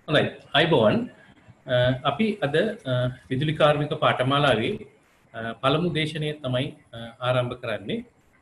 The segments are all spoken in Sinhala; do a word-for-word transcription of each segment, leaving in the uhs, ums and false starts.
හොඳයි අයිබෝවන් අපි අද විදුලි කාර්මික පාඨමාලාවේ පළමු දේශනය තමයි ආරම්භ කරන්නේ.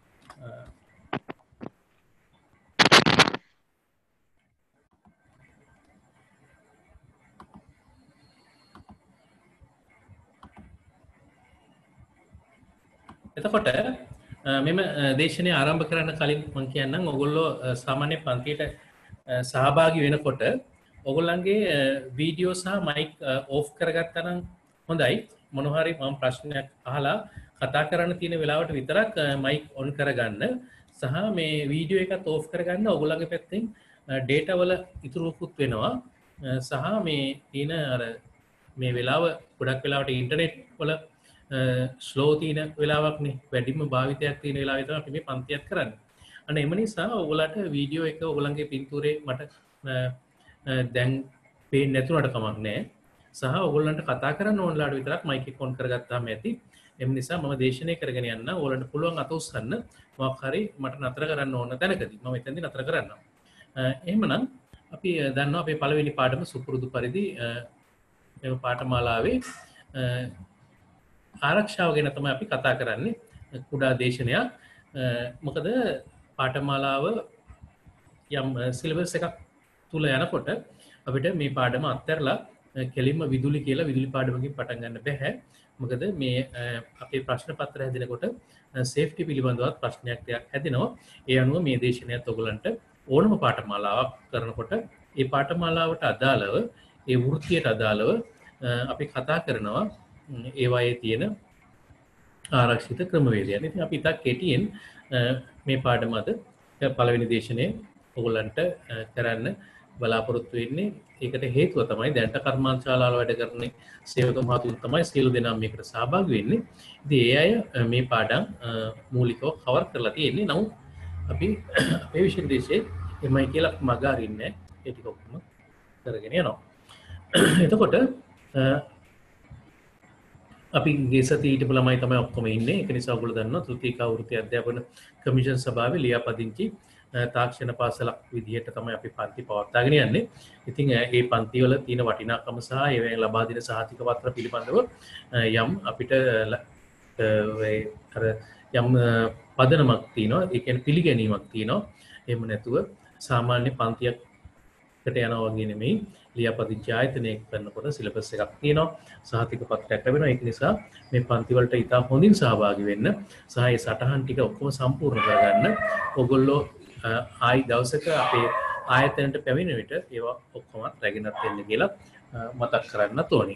එතකොට මෙම දේශනය ආරම්භ කරන්න කලින් මම කියන්නම් ඔයගොල්ලෝ සාමාන්‍ය පන්තියට සහභාගී වෙනකොට ඔයගොල්ලන්ගේ වීඩියෝ සහ මයික් ඕෆ් කරගත්තා නම් හොඳයි. මොනවා හරි මම ප්‍රශ්නයක් අහලා කතා කරන්න තියෙන වෙලාවට විතරක් මයික් ඔන් කරගන්න සහ මේ වීඩියෝ එකත් ඕෆ් කරගන්න ඔයගොල්ලන්ගේ පැත්තෙන් ඩේටා වල ඉතුරුකුත් වෙනවා සහ මේ තියෙන අර මේ වෙලාව ගොඩක් වෙලාවට ඉන්ටර්නෙට් වල ස්ලෝ තියෙන වෙලාවක්නේ වැඩිම භාවිතයක් තියෙන වෙලාවේ තමයි අපි මේ පන්තියක් කරන්නේ. අන්න එම නිසා ඔයගොල්ලන්ට වීඩියෝ එක ඔයගොල්ලන්ගේ පින්තූරේ මට දැන් පේන්නේ නැතුණට කමක් නැහැ. සහ ඔයගොල්ලන්ට කතා කරන්න ඕනලාට විතරක් මයික් එක ඔන් කරගත්තාම ඇති. එම නිසා මම දේශනය කරගෙන යන්න ඔයගොල්ලන්ට පුළුවන් අත උස්සන්න මොකක් හරි මට නතර කරන්න ඕන තැනකදී මම එතෙන්දී නතර කරන්නම්. එහෙමනම් අපි දන්නවා අපේ පළවෙනි පාඩම සුපුරුදු පරිදි මේ පාඨමාලාවේ ආරක්ෂාව ගැන තමයි අපි කතා කරන්නේ. කුඩා දේශනයක්. මොකද පාඨමාලාව යම් සිලබස් එකක් තුල යනකොට අපිට මේ පාඩම අත්හැරලා කෙලින්ම විදුලි කියලා විදුලි පාඩමකින් පටන් ගන්න බෑ. මොකද මේ අපේ ප්‍රශ්න පත්‍ර හැදෙනකොට සේෆ්ටි පිළිබඳවත් ප්‍රශ්නයක් ටිකක් හැදෙනවා. ඒ අනුව මේ දේශනයත් ඔයගලන්ට ඕනම පාඨමාලාවක් කරනකොට ඒ පාඨමාලාවට අදාළව ඒ වෘත්තියට අදාළව අපි කතා කරනවා ඒවායේ තියෙන ආරක්ෂිත ක්‍රමවේදයන්. ඉතින් අපි ඉතා කෙටියෙන් මේ පාඩම අද පළවෙනි දේශනය ඔයගොල්ලන්ට කරන්න බලාපොරොත්තු වෙන්නේ. ඒකට හේතුව තමයි දැනට කර්මාන්ත ශාලාවල වැඩ කරන සේවක මහතුන් තමයි සියලු දෙනා මේකට සහභාගී වෙන්නේ. ඉතින් ඒ අය මේ පාඩම් මූලිකව කවර් කරලා තියෙන්නේ. නමුත් අපි අපේ විශේෂ එමයි කියලා මග අරින්නේ ඒ ටික ඔක්කොම කරගෙන යනවා. එතකොට අපි ගේ සතියේ ඊට ළමයි තමයි ඔක්කොම ඉන්නේ. ඒක නිසා ඔයගොල්ලෝ දන්නවා තෘතීක වෘත්ති අධ්‍යාපන කමිෂන් සභාවේ ලියාපදිංචි තාක්ෂණ පාසලක් විදිහට තමයි අපි පන්ති පවත්වාගෙන යන්නේ. ඉතින් මේ පන්ති වල තියෙන වටිනාකම සහ ඒවෙන් ලබා දෙන සහතික පත්‍ර පිළිබඳව යම් අපිට අර යම් පදනමක් තියෙනවා. ඒ කියන්නේ පිළිගැනීමක් තියෙනවා. එහෙම නැතුව සාමාන්‍ය පන්තියකට යනවා වගේ නෙමෙයි. ලියාපදිංචි ආයතනයක කරනකොට සිලබස් එකක් තියෙනවා. සහතික පත්‍රයක් ලැබෙනවා. ඒක නිසා මේ පන්ති වලට ඉතා හොඳින් සහභාගී වෙන්න සහ ඒ සටහන් ටික ඔක්කොම සම්පූර්ණ කරගන්න ඔයගොල්ලෝ ආයි දවසක අපේ ආයතනයට පැමිණෙන විට ඒවා ඔක්කොමත් රැගෙනත් එන්න කියලා මතක් කරන්නත් ඕනේ.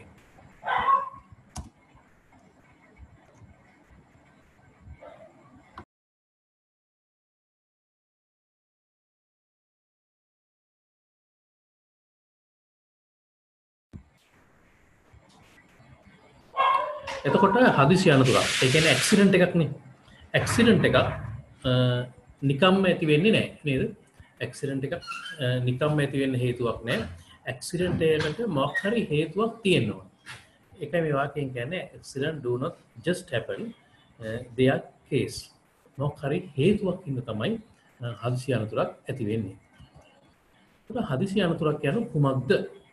එතකොට හදිසි අනතුරක්. ඒ කියන්නේ ඇක්සිඩන්ට් එකක් නේ. ඇක්සිඩන්ට් එකක් නිකම්ම ඇති වෙන්නේ නැහැ නේද? ඇක්සිඩන්ට් එකක් නිකම්ම ඇති වෙන්න හේතුවක් නැහැ. ඇක්සිඩන්ට් එකකට මොකක් හරි හේතුවක් තියෙනවා. ඒකයි මේ වාක්‍යයෙන් කියන්නේ accident do not just happen, uh, they are case. මොකක් හරි හේතුවක් ඉන්න තමයි හදිසි අනතුරක් ඇති වෙන්නේ. ඒක හදිසි අනතුරක් කියන්නේ කුමක්ද?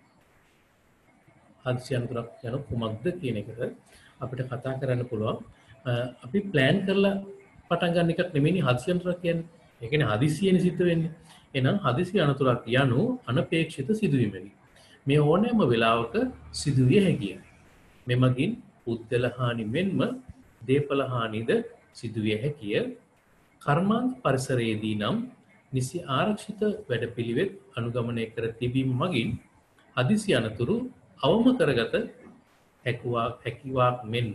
හදිසි අනතුරක් කියන්නේ කුමක්ද කියන එකට අපිට කතා කරන්න පුළුවන්. අපි ප්ලෑන් කරලා පටන් ගන්න එකක් නෙමෙයි හදිසි අනතුරක් කියන්නේ. ඒ කියන්නේ හදිසියෙන් සිද්ධ වෙන්නේ. එහෙනම් හදිසි අනතුරක් යනු අනපේක්ෂිත සිදුවීමකි. මේ ඕනෑම වෙලාවක සිදුවිය හැකිය. මෙමගින් පුද්ගල හානි මෙන්ම දේපල හානිද සිදුවිය හැකිය. කර්මාන්ත පරිසරයේදී නම් නිසි ආරක්ෂිත වැඩපිළිවෙත් අනුගමනය කර තිබීම මගින් හදිසි අනතුරු අවම කරගත හැකියාවක් මෙන්ම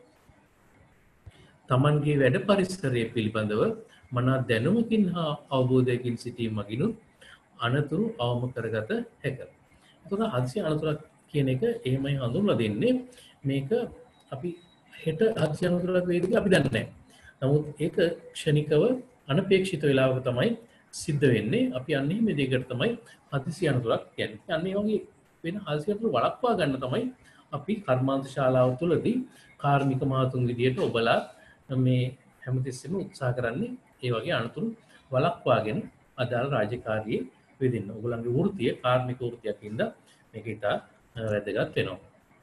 තමන්ගේ වැඩ පරිසරය පිළිබඳව මනා දැනුමකින් හා අවබෝධයකින් සිටීම මගිනුත් අනතුරු අවම කරගත හැක. එතකොට හදිසි අනතුරක් කියන එක එහෙමයි හඳුන්වලා දෙන්නේ. මේක අපි හෙට හදිසි අනතුරක් වේද කියලා අපි දන්නේ නැහැ. නමුත් ඒක ක්ෂණිකව අනපේක්ෂිත වෙලාවක තමයි සිද්ධ වෙන්නේ. අපි අන්නේ මේ දෙකට තමයි හදිසි අනතුරක් කියන්නේ. අන්නේ වගේ වෙන හදිසි අනතුරු වළක්වා ගන්න තමයි අපි කර්මාන්ත ශාලාව තුළදී කාර්මික මහතුන් විදියට ඔබලා මේ හැමතිස්සෙම උත්සාහ කරන්නේ ඒ වගේ අනතුරු වළක්වාගෙන අදාළ රාජකාරියේ වෙදින්න. ඔයගොල්ලන්ගේ වෘත්තිය කාර්මික වෘත්තියක් ඉඳලා මේක ඉතා වැදගත් වෙනවා.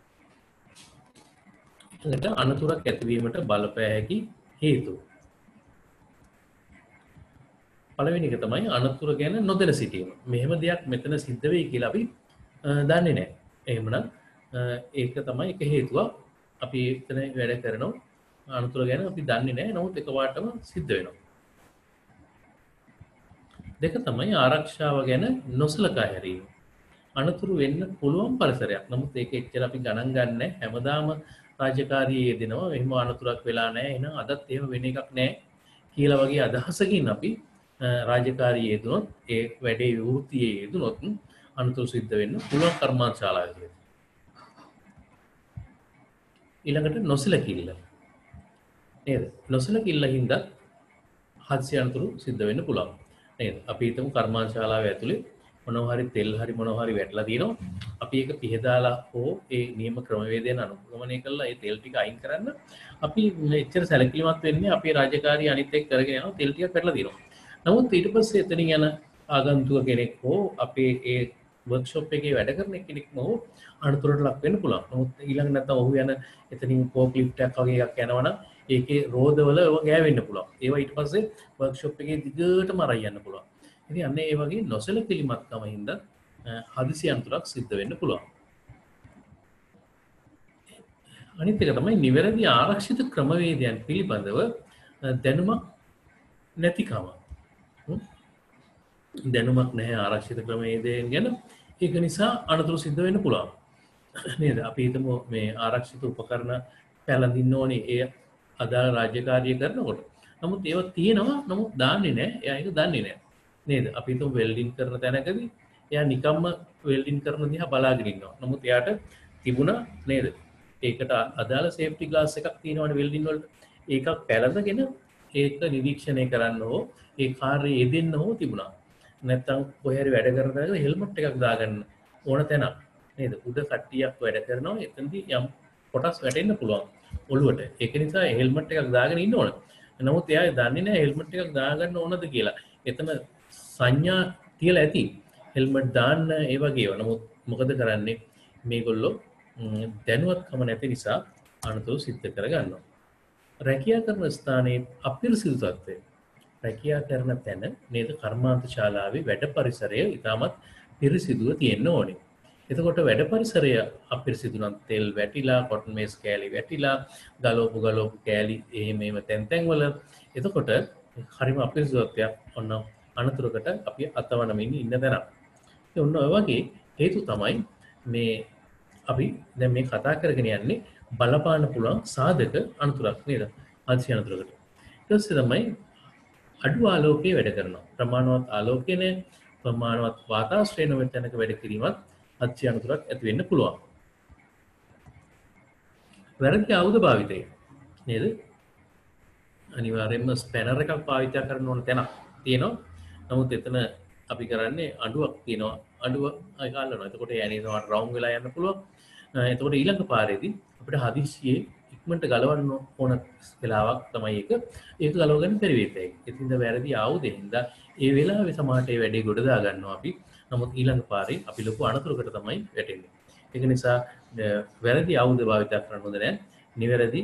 ඊළඟට අනතුරක් ඇතිවීමට බලපෑ හැකි හේතු. පළවෙනි එක තමයි අනතුර ගැන නොදැන සිටීම. මෙහෙම දෙයක් මෙතන සිද්ධ වෙයි කියලා අපි දන්නේ නැහැ. එහෙමනම් ඒක තමයි එක හේතුවක්. අපි එතන වැඩ කරනවා අනතුර ගැන අපි දන්නේ නැහැ. නමුත් එකපාරටම සිද්ධ වෙනවා. දෙක තමයි ආරක්ෂාව ගැන නොසලකා හැරීම. අනතුරු වෙන්න පුළුවන් පරිසරයක්. නමුත් ඒක එච්චර අපි ගණන් ගන්න නැහැ. හැමදාම රාජකාරියේ යෙදෙනවා. එහෙම අනතුරක් වෙලා නැහැ. එහෙනම් අදත් එහෙම වෙන එකක් නැහැ කියලා වගේ අදහසකින් අපි රාජකාරියේ යෙදුනොත් ඒ වැඩේ වෘත්තියේ යෙදුනොත් අනතුරු සිද්ධ වෙන්න පුළුවන් කර්මාන්තශාලාවකදී. ඊළඟට නොසලකිල්ල. නේද? නොසලකිල්ල හින්දා හදිසි අනතුරු සිද්ධ වෙන්න පුළුවන්. නේද? අපි හිතමු කර්මාන්තශාලාව ඇතුලේ මොනවා හරි තෙල් හරි මොනවා හරි වැටලා තියෙනවා. අපි ඒක පිහදාලා හෝ ඒ නියම ක්‍රමවේදයෙන් අනුගමනය කරලා ඒ තෙල් ටික අයින් කරන්න අපි එච්චර සැලකිලිමත් වෙන්නේ අපේ රාජකාරිය අනිත් එක්ක කරගෙන යනවා තෙල් ටිකක් වැටලා තියෙනවා. නමුත් ඊට පස්සේ එතනින් යන ආගන්තුක කෙනෙක් හෝ අපේ ඒ වර්ක්ෂොප් එකේ වැඩ කරන කෙනෙක්ම හෝ අනතුරට ලක් වෙන්න පුළුවන්. නමුත් ඊළඟ නැත්නම් ඔහු යන එතනින් ෆෝක් ලිෆ්ට් එකක් වගේ එකක් යනවනම් ඒකේ රෝදවල ඒවා ගෑවෙන්න පුළුවන්. ඒවා ඊට පස්සේ වර්ක්ෂොප් එකේ දිගටම අරන් යන්න පුළුවන්. ඉතින් අන්න ඒ වගේ නොසලකිලිමත්කම හින්දා හදිසි අනතුරක් සිද්ධ වෙන්න පුළුවන්. අනිත් එක තමයි නිවැරදි ආරක්ෂිත ක්‍රමවේදයන් පිළිබඳව දැනුමක් නැතිකම. දැනුමක් නැහැ ආරක්ෂිත ක්‍රමවේදයන් ගැන. ඒක නිසා අනතුරු සිද්ධ වෙන්න පුළුවන්. නේද? අපි හිතමු මේ ආරක්ෂිත උපකරණ පැලඳින්න ඕනේ ඒ අදාළ රාජකාරිය කරනකොට. නමුත් ඒවා තියෙනවා නමුත් දාන්නේ නැහැ. එයා ඒක දන්නේ නැහැ. නේද? අපි හිතමු වෙල්ඩින් කරන තැනකදී එයා නිකම්ම වෙල්ඩින් කරන දිහා බලාගෙන ඉන්නවා. නමුත් එයාට තිබුණා නේද? ඒකට අදාළ සේෆ්ටි ග්ලාස් එකක් තියෙනවනේ වෙල්ඩින් වලට. ඒකක් පැලඳගෙන ඒක නිරීක්ෂණය කරන්න හෝ ඒ කාර්යය යෙදෙන්න හෝ තිබුණා. නැත්තම් කොහේ හරි වැඩ කරන තැනක හෙල්මට් එකක් දාගන්න ඕන තැනක් නේද? උඩ කට්ටියක් වැඩ කරනවා එතනදී යම් කොටස් වැටෙන්න පුළුවන් ඔළුවට. ඒක නිසා හෙල්මට් එකක් දාගෙන ඉන්න ඕන. නමුත් එයා දන්නේ නැහැ හෙල්මට් එකක් දාගන්න ඕනද කියලා. එතන සංඥා තියලා ඇති හෙල්මට් දාන්න ඒ වගේ ඒවා. නමුත් මොකද කරන්නේ? මේගොල්ලෝ දැනුවත්කම නැති නිසා අනතුරු සිද්ධ කරගන්නවා. රැකියා කරන ස්ථානයේ අපිරිසිදු තත්ත්වය. රැකියා කරන තැන නේද කර්මාන්ත ශාලාවේ වැඩ පරිසරය ඉතාමත් පිරිසිදුව තියෙන්න ඕනේ. එතකොට වැඩ පරිසරය අපිරිසිදු නම් තෙල් වැටිලා, කොටන් මේස් කෑලි වැටිලා, ගලවපු ගලවපු කෑලි එහෙම එහෙම තැන් තැන් වල එතකොට හරිම අපිරිසිදුත්වයක් ඔන්න අනතුරකට අපි අතවනමින් ඉන්න තැනක්. ඒ ඔන්න ඔය වගේ හේතු තමයි මේ අපි දැන් මේ කතා කරගෙන යන්නේ බලපාන්න පුළුවන් සාධක අනතුරක් නේද? හදිසි අනතුරකට. ඊට පස්සේ තමයි අඩු ආලෝකයේ වැඩ කරනවා. ප්‍රමාණවත් ආලෝකය නේ ප්‍රමාණවත් වාතාශ්‍රය නොවන තැනක වැඩ කිරීමත් හදිසි අනතුරක් ඇති වෙන්න පුළුවන්. වැරදි ආයුධ භාවිතය නේද? අනිවාර්යයෙන්ම ස්පැනර් එකක් භාවිත කරන්න ඕන තැනක් තියෙනවා. නමුත් එතන අපි කරන්නේ අඩුවක් තියෙනවා. අඩුව අයගල්නවා. එතකොට යන්නේනවා රවුම් වෙලා යන්න පුළුවන්. එතකොට ඊළඟ පාරේදී අපිට හදිස්සියේ ඉක්මනට ගලවන්න ඕන වෙලාවක් තමයි ඒක. ඒක ගලව ගන්න බැරි වෙයි. ඉතින් ද වැරදි ආයුධෙන්ද ඒ වෙලාවේ සමාහට ඒ වැඩේ ගොඩ දා ගන්නවා අපි. නමුත් ඊළඟ පාරේ අපි ලොකු අනතුරකට තමයි වැටෙන්නේ. ඒක නිසා වැරදි ආයුධ භාවිත කරන්න හොඳ නැහැ. නිවැරදි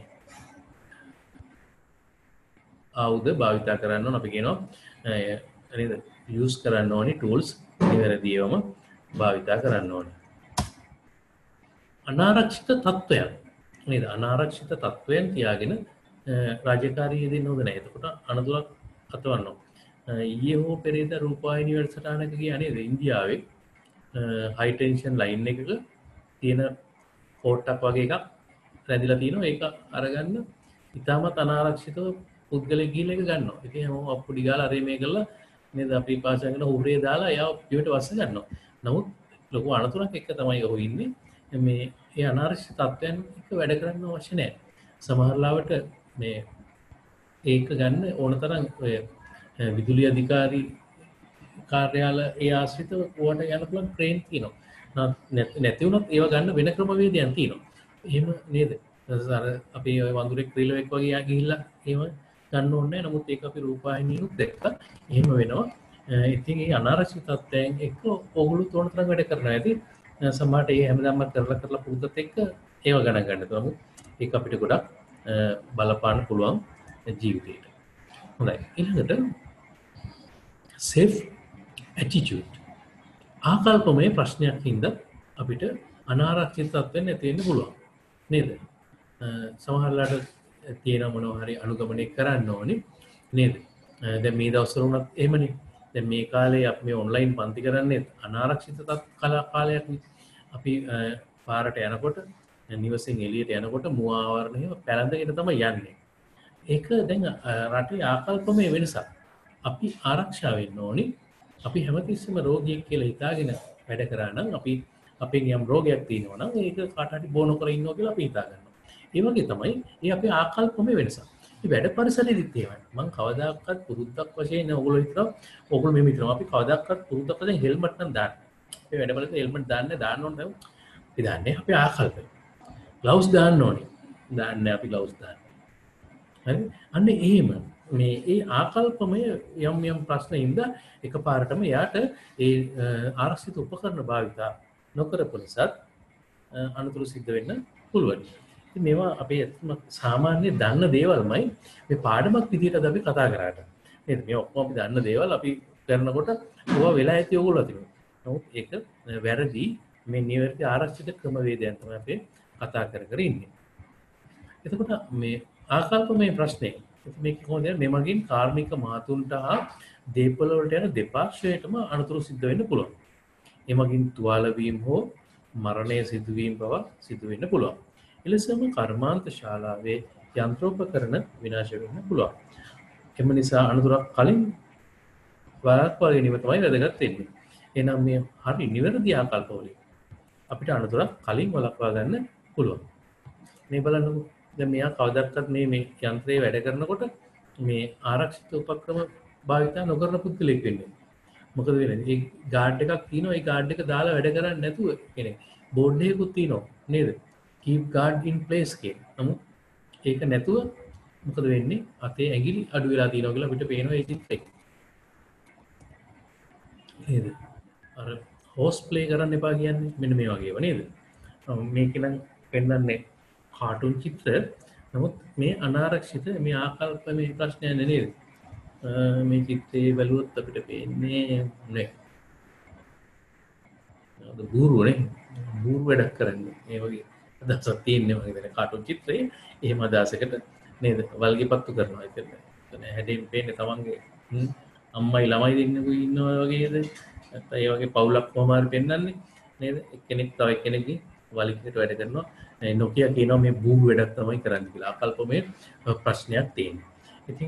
ආයුධ භාවිත කරන්න ඕන අපි කියනවා නේද? යූස් කරන්න ඕනේ ටූල්ස් නිවැරදිවම භාවිත කරන්න ඕනේ. අනාරක්ෂිත තත්ත්වයන් නේද? අනාරක්ෂිත තත්ත්වයන් තියාගෙන රාජකාරිය දෙන්න හොඳ නැහැ. එතකොට අනතුරක් අතවන්නවා. ඊයේ හෝ පෙරේද රූපවාහිනී වැඩසටහනක ගියා නේද? ඉන්දියාවේ හයි ටෙන්ෂන් ලයින් එකක තියෙන කෝට්ටක් වගේ එකක් රැඳිලා තියෙනවා. ඒක අරගන්න ඉතාමත් අනාරක්ෂිතව පුද්ගලයෙක් ගිහිල්ලා ඒක ගන්නවා. ඉතින් හැමෝම අප්පුඩි ගාලා අරේ මේ කරලා නේද අපි පාසයෙන් කරන හුරේ දාලා එයාව පිටට වස්ස ගන්නවා. නමුත් ලොකු අනතුරක් එක්ක තමයි ඔහු ඉන්නේ. මේ ඒ අනාරක්ෂිත තත්ත්වයන් එක්ක වැඩ කරන්න අවශ්‍ය නැහැ. සමහර ලාවට මේ ඒක ගන්න ඕන තරම් ඔය විදුලි අධිකාරී කාර්යාල ඒ ආශ්‍රිතව ඕවට යන පුළුවන් ට්‍රේන් තියෙනවා. නැති වුණොත් ඒව ගන්න වෙන ක්‍රමවේදයන් තියෙනවා. එහෙම නේද? අර අපි ඔය වඳුරෙක් රිලෙවෙක් වගේ යා ගිහිල්ලා එහෙම ගන්න ඕනේ නැහැ. නමුත් ඒක අපි රූපවාහිනියුත් දැක්කා. එහෙම වෙනවා. ඉතින් මේ අනාරක්ෂිත තත්ත්වයන් එක්ක ඕගොල්ලෝ තෝරන තරම් වැඩ කරනවා. ඇති සමහරට ඒ හැමදාම කරලා කරලා පුරුද්දත් එක්ක ඒව ගණන් ගන්න තුමු ඒක අපිට ගොඩක් බලපාන්න පුළුවන් ජීවිතේට. හොඳයි. ඊළඟට self attitude. ආකල්පමය ප්‍රශ්නයක් හින්දා අපිට අනාරක්ෂිත තත්ත්වෙන් නැති වෙන්න පුළුවන්. නේද? සමහරලාට තියෙන මොනවා හරි අනුගමනය කරන්න ඕනේ නේද? දැන් මේ දවස්වල උනත් එහෙමනේ. දැන් මේ කාලේ අපි මේ ඔන්ලයින් පන්ති කරන්නේ අනාරක්ෂිත කාලයක් නේ. අපි පාරට යනකොට නිවසෙන් එළියට යනකොට මුව ආවරණය පැලඳගෙන තමයි යන්නේ. ඒක දැන් රටේ ආකල්පමය වෙනසක්. අපි ආරක්ෂා වෙන්න ඕනේ. අපි හැමතිස්සෙම රෝගියෙක් කියලා හිතාගෙන වැඩ කරා නම් අපි අපෙන් යම් රෝගයක් තියෙනවා නම් ඒක කාට හරි බොන කර ඉන්නවා කියලා අපි හිතා ගන්නවා. ඒ වගේ තමයි මේ අපේ ආකල්පමය වෙනසක්. මේ වැඩ පරිසරෙදිත් එහෙමයි. මම කවදාකවත් පුරුද්දක් වශයෙන් ඕගොල්ලෝ හිතනවා ඕගොල්ලෝ මේ හිතනවා අපි කවදාකවත් පුරුද්දක් වශයෙන් හෙල්මට් නම් දාන්න. අපි වැඩ පරිසරේ හෙල්මට් දාන්නේ දාන්න ඕනේ. අපි දාන්නේ අපේ ආකල්පය. ග්ලව්ස් දාන්න ඕනේ. දාන්නේ අපි ග්ලව්ස් දාන්න. හරි? අන්න එහෙම මේ ඒ ආකල්පමය යම් යම් ප්‍රශ්න හින්දා එකපාරටම යාට ඒ ආරක්ෂිත උපකරණ භාවිතා නොකරපු නිසා අනතුරු සිද්ධ වෙන්න පුළුවන්. ඉතින් මේවා අපේ සාමාන්‍ය දන්න දේවල්මයි මේ පාඩමක් විදිහට අපි කතා කරාට. නේද? මේ ඔක්කොම අපි දන්න දේවල් අපි කරනකොට ඕවා වෙලා ඇති ඕගොල්ලෝ අතින්. නමුත් ඒක වැරදි මේ නිවැරදි ආරක්ෂිත ක්‍රමවේදයන් තමයි අපි කතා කර කර ඉන්නේ. එතකොට මේ ආකල්පමය ප්‍රශ්නේ මේක කොහොමද මෙමගින් කාර්මික මාතුන්ට හා දේපොළ වලට යන දෙපාර්ශ්වයටම අනතුරු සිද්ධ වෙන්න පුළුවන්. එමගින් තුවාල වීම හෝ මරණය සිදුවීම බව සිදු වෙන්න පුළුවන්. එලෙසම කර්මාන්ත ශාලාවේ යන්ත්‍රෝපකරණ විනාශ වෙන්න පුළුවන්. එම නිසා අනතුරක් කලින් වළක්වා ගැනීම තමයි වැදගත් වෙන්නේ. එහෙනම් මේ හරි නිවැරදි ආකල්පවලින් අපිට අනතුරක් කලින් වළක්වා ගන්න පුළුවන්. මේ බලන්නකෝ දැන් මෙයා කවදාවත් මේ මේ යන්ත්‍රයේ වැඩ කරනකොට මේ ආරක්ෂිත උපක්‍රම භාවිත නොකරන පුද්ගලෙක් වෙන්නේ. මොකද වෙන්නේ? ඒ ගාඩ් එකක් තියෙනවා. ඒ ගාඩ් එක දාලා වැඩ කරන්නේ නැතුව කියන්නේ බෝඩ් එකකුත් තියෙනවා නේද? keep guard in place කියන. නමුත් ඒක නැතුව මොකද වෙන්නේ? අතේ ඇඟිලි අඩු වෙලා තියෙනවා කියලා අපිට පේනවා ඒ චිත්‍රේ. නේද? අර හෝස් ප්ලේ කරන්න එපා කියන්නේ මෙන්න මේ වගේව නේද? මේක නම් පෙන්වන්නේ කාටුන් චිත්‍ර. නමුත් මේ අනාරක්ෂිත මේ ආකල්ප මේ ප්‍රශ්නය නේද? මේ චිත්‍රයේ බලුවොත් අපිට පේන්නේ නේ. අද බූරුවනේ බූරු වැඩක් කරන්නේ. මේ වගේ අදහසක් තියෙන්නේ මගේ දැන කාටුන් චිත්‍රයේ එහෙම අදහසකට නේද? වල්ගේ පත්තු කරනවා ඒකද. එතන හැදෙන්න පේන්නේ තමන්ගේ අම්මයි ළමයි දෙන්නෙකුයි ඉන්නවා වගේද? නැත්නම් ඒ වගේ පවුලක් කොහොම හරි පෙන්වන්නේ නේද? එක්කෙනෙක් තව එක්කෙනෙක්ගේ වලිගකට වැඩ කරනවා. නොකිය කියනවා මේ බූරු වැඩක් තමයි කරන්නේ කියලා. ආකල්පමය ප්‍රශ්නයක් තියෙනවා. ඉතින්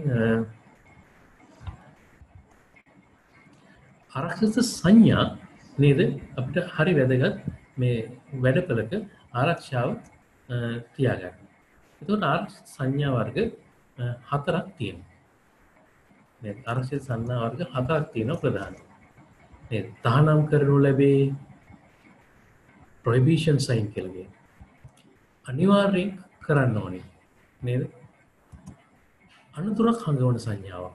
ආරක්ෂිත සංඥා නේද අපිට හරි වැදගත් මේ වැඩපළක ආරක්ෂාව තියාගන්න. එතකොට ආරක්ෂිත සංඥා වර්ග හතරක් තියෙනවා. නේද? ආරක්ෂිත සංඥා වර්ග හතරක් තියෙනවා ප්‍රධානව. නේද? තහනම් කරනු ලැබේ prohibition sign කියලා කියනවා. අනිවාර්යෙන් කරන්න ඕනේ නේද? අනුතරක් හංගවන සංඥාවක්.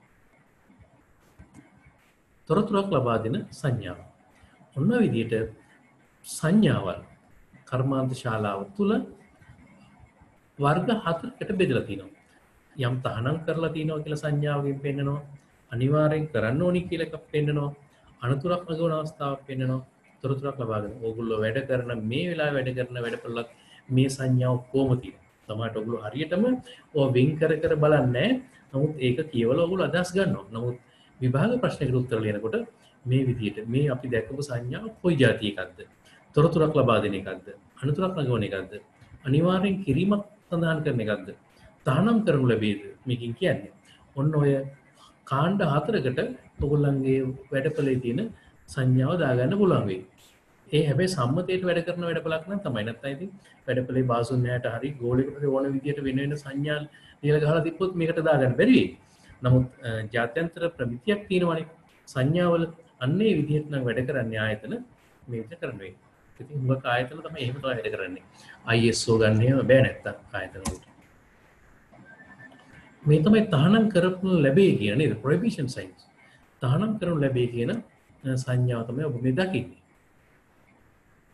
තොරතුරක් ලබා දෙන සංඥාව. ඔන්න විදිහට සංඥාවල් කර්මාන්ත ශාලාව තුල වර්ග හතරකට බෙදලා තිනවා. යම් තහනම් කරලා තිනවා කියලා සංඥාවකින් පෙන්නනවා. අනිවාර්යෙන් කරන්න ඕනි කියලා එකක් පෙන්නනවා. අනුතරක් හංගවන අවස්ථාවක් පෙන්නනවා. තොරතුරක් ලබා දෙන. ඕගොල්ලෝ වැඩ කරන මේ වෙලාවේ වැඩ කරන වැඩපළක් මේ සංඥාව කොහොමද තියෙන්නේ? සමහරට ඔයගොල්ලෝ හරියටම ඔය වෙන් කර කර බලන්නේ නමුත් ඒක කියවලා ඔයගොල්ලෝ අදහස් ගන්නවා. නමුත් විභාග ප්‍රශ්නයකට උත්තර ලියනකොට මේ විදිහට මේ අපි දැකපු සංඥාව කොයි જાති එකක්ද? තොරතුරක් ලබා දෙන එකක්ද? අනුතරක් නගවන එකක්ද? අනිවාර්යෙන් කිරීමක් සඳහන් කරන එකක්ද? තහනම් කරනු ලැබේද? මේකෙන් කියන්නේ. ඔන්න ඔය කාණ්ඩ හතරකට ඔයගොල්ලන්ගේ වැඩපළේ තියෙන සංඥාව දාගන්න පුළුවන් වෙයි. ඒ හැබැයි සම්මතයට වැඩ කරන වැඩපලක් නම් තමයි. නැත්නම් ඉතින් වැඩපලේ බාසුන් නෑට හරි ගෝලයකට ඕන විදියට වෙන වෙන සංඥා ලියලා ගහලා තිබ්බොත් මේකට දාගන්න බැරි වෙයි. නමුත් ජාත්‍යන්තර ප්‍රමිතියක් තියෙනවානේ සංඥාවල. අන්නේ විදිහට නම් වැඩ කරන්නේ ආයතන මේ විදිහට කරන්න වෙයි. ඉතින් හුඟක් ආයතන තමයි එහෙම තමයි වැඩ කරන්නේ. I S O ගන්න එහෙම බෑ නැත්තම් ආයතන වලට. මේ තමයි තහනම් කරපු ලැබේ කියන නේද? prohibition signs. තහනම් කරනු ලැබේ කියන සංඥාව තමයි ඔබ මේ දකින්නේ.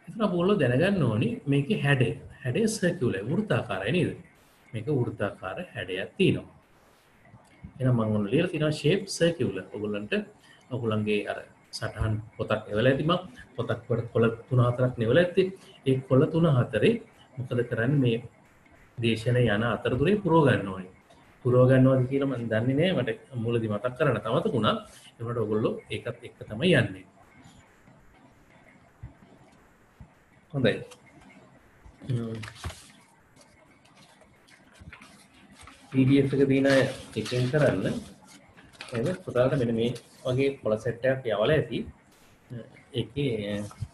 එතන අපි ඔයගොල්ලෝ දැනගන්න ඕනි මේකේ හැඩය. හැඩය සර්කියුලර් වෘත්තාකාරයි නේද? මේක වෘත්තාකාර හැඩයක් තියෙනවා. එහෙනම් මම ඔන්න ලියලා තියෙනවා shape circular. ඔයගොල්ලන්ට ඔයගොල්ලන්ගේ අර සටහන් පොතක් එවලා ඇති මම පොතක් වල කොළ තුන හතරක් නෙවලා ඇත්තේ. ඒ කොළ තුන හතරේ මොකද කරන්නේ මේ දේශනේ යන අතරතුරේ පුරව ගන්න ඕනේ. පුරව ගන්නවාද කියලා මම දන්නේ නෑ මට මුලදී මතක් කරන්න තමතකුණා. ඒකට ඔයගොල්ලෝ ඒකත් එක්ක තමයි යන්නේ. හොඳයි. P D F එක දින චෙකින් කරන්න. එහෙනම් පුතාලට මෙන්න මේ වගේ කොළ සෙට් එකක් යවලා ඇති. ඒකේ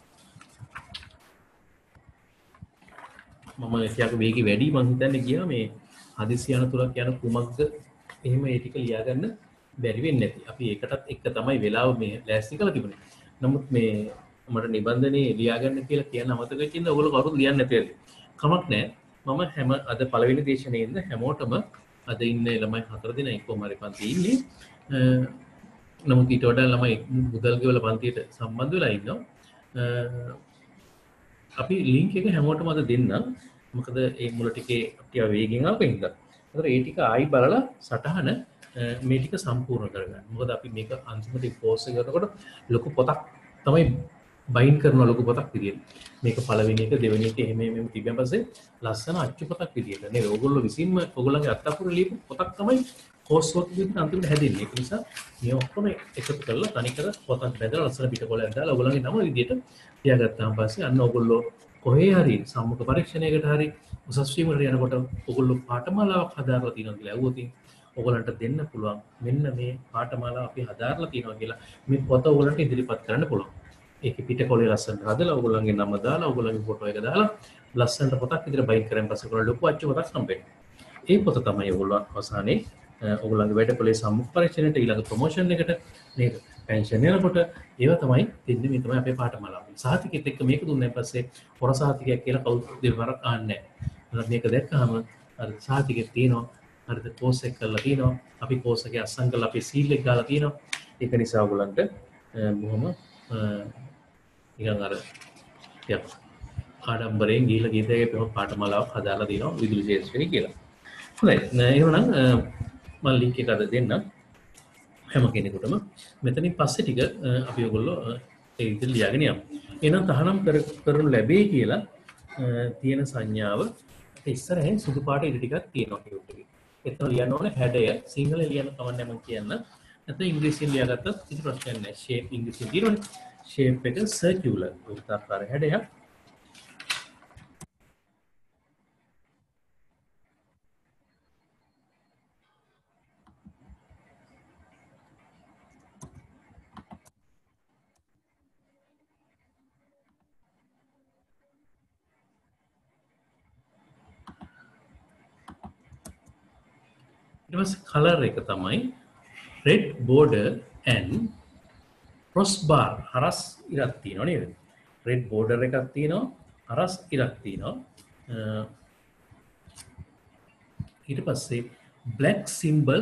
මම එක්ක වේගي වැඩි මං හිතන්නේ කියලා මේ හදිසි යන තුලක් යන කුමක්ද එහෙම ඒ ටික ලියා ගන්න බැරි වෙන්නේ නැති. අපි ඒකටත් එක්ක තමයි වෙලාව මේ ලෑස්ති කරලා තිබුණේ. නමුත් මේ මට නිබන්ධනේ ලියා ගන්න කියලා කියන අමතක වෙච්ච ඉඳ ඔයගොල්ලෝ කවුරුත් ලියන්නේ නැති වෙලේ. කමක් නැහැ. මම හැම අද පළවෙනි දේශනේ ඉඳ හැමෝටම අද ඉන්න ළමයි හතර දෙනෙක් කොහොම හරි පන්ති ඉන්නේ. නමුත් ඊට වඩා ළමයි මුදල් ගෙවලා පන්තියට සම්බන්ධ වෙලා ඉන්නවා. අපි ලින්ක් එක හැමෝටම අද දෙන්නම්. මොකද ඒ මුල ටිකේ ටික වේගෙන් ආපු හින්දා. ඒතර ඒ ටික ආයි බලලා සටහන මේ ටික සම්පූර්ණ කරගන්න. මොකද අපි මේක අන්තිමට පෝස්ට් එක කරනකොට ලොකු පොතක් තමයි බයින් කරන ලොකු පොතක් විදියට. මේක පළවෙනි එක දෙවෙනි එක එහෙම එහෙම තිබ්බන් පස්සේ ලස්සන අච්චු පොතක් විදියට. නේද? ඕගොල්ලෝ විසින්ම ඕගොල්ලන්ගේ අත්අඩංගුව ලියපු පොතක් තමයි කෝස් වර්ක් විදියට අන්තිමට හැදෙන්නේ. ඒක නිසා මේ ඔක්කොම එකතු කරලා තනිකර පොතක් බෙදලා ලස්සන පිටකොලයක් දාලා ඕගොල්ලන්ගේ නම විදියට තියාගත්තාම පස්සේ අන්න ඕගොල්ලෝ කොහේ හරි සම්මුඛ පරීක්ෂණයකට හරි උසස් වීමකට යනකොට ඔයගොල්ලෝ පාඨමාලාවක් හදාරලා තියෙනවා කියලා ඇහුවොත් ඔයගොල්ලන්ට දෙන්න පුළුවන් මෙන්න මේ පාඨමාලාව අපි හදාරලා තියෙනවා කියලා මේ පොත ඔයගොල්ලන්ට ඉදිරිපත් කරන්න පුළුවන්. ඒකේ පිටකොලේ ලස්සනට හදලා ඔයගොල්ලන්ගේ නම දාලා ඔයගොල්ලන්ගේ ෆොටෝ එක දාලා ලස්සනට පොතක් විදිහට බයින් කරන් පස්සේ ඔයගොල්ලෝ ලොකු අච්චු පොතක් හම්බෙන්නේ. ඒ පොත තමයි ඔයගොල්ලෝ අවසානයේ ඔයගොල්ලන්ගේ වැඩපොලේ සම්මුඛ පරීක්ෂණයට ඊළඟ ප්‍රොමෝෂන් එකට නේද පෙන්ෂන් යනකොට ඒවා තමයි දෙන්නේ මේ තමයි අපේ පාඨමාලාව. සාහිතිකෙත් එක්ක මේක දුන්නාන් පස්සේ හොර සාහිතිකයක් කියලා කවුරුත් දෙවරක් ආන්නේ නැහැ. මේක දැක්කහම අර සාහිතිකෙත් තියෙනවා. හරිද කෝස් එක කරලා තියෙනවා. අපි කෝස් එකේ අස්සම් කරලා අපි සීල් එක ගාලා තියෙනවා. ඒක නිසා ඔයගොල්ලන්ට බොහොම නිකන් අර ටිකක් ආඩම්බරයෙන් ගිහිල්ලා ගියදගේ පොත පාඨමාලාවක් හදාලා දිනවා විදුලි ශාස්ත්‍රයේ කියලා. හොඳයි. එහෙනම් මම ලින්ක් එක අද දෙන්නම්. හැම කෙනෙකුටම මෙතනින් පස්සේ ටික අපි ඔයගොල්ලෝ ඒ විදිහට ලියාගෙන යමු. එහෙනම් තහනම් කර කරනු ලැබේ කියලා තියෙන සංඥාව ඉස්සරහින් සුදු පාට ඉරි ටිකක් තියෙනවා කියුත් එකේ. එතන ලියන්න ඕනේ හැඩය සිංහලෙන් ලියන්න කවන්නේ මම කියන්න. නැත්නම් ඉංග්‍රීසියෙන් ලියාගත්තත් කිසි ප්‍රශ්නයක් නැහැ. shape ඉංග්‍රීසියෙන් තියෙනවනේ. shape එක circular වෘත්තාකාර හැඩයක්. color එක තමයි red border and crossbar හරස් ඉරක් තියෙනවා නේද? red border එකක් තියෙනවා හරස් ඉරක් තියෙනවා. ඊට පස්සේ black symbol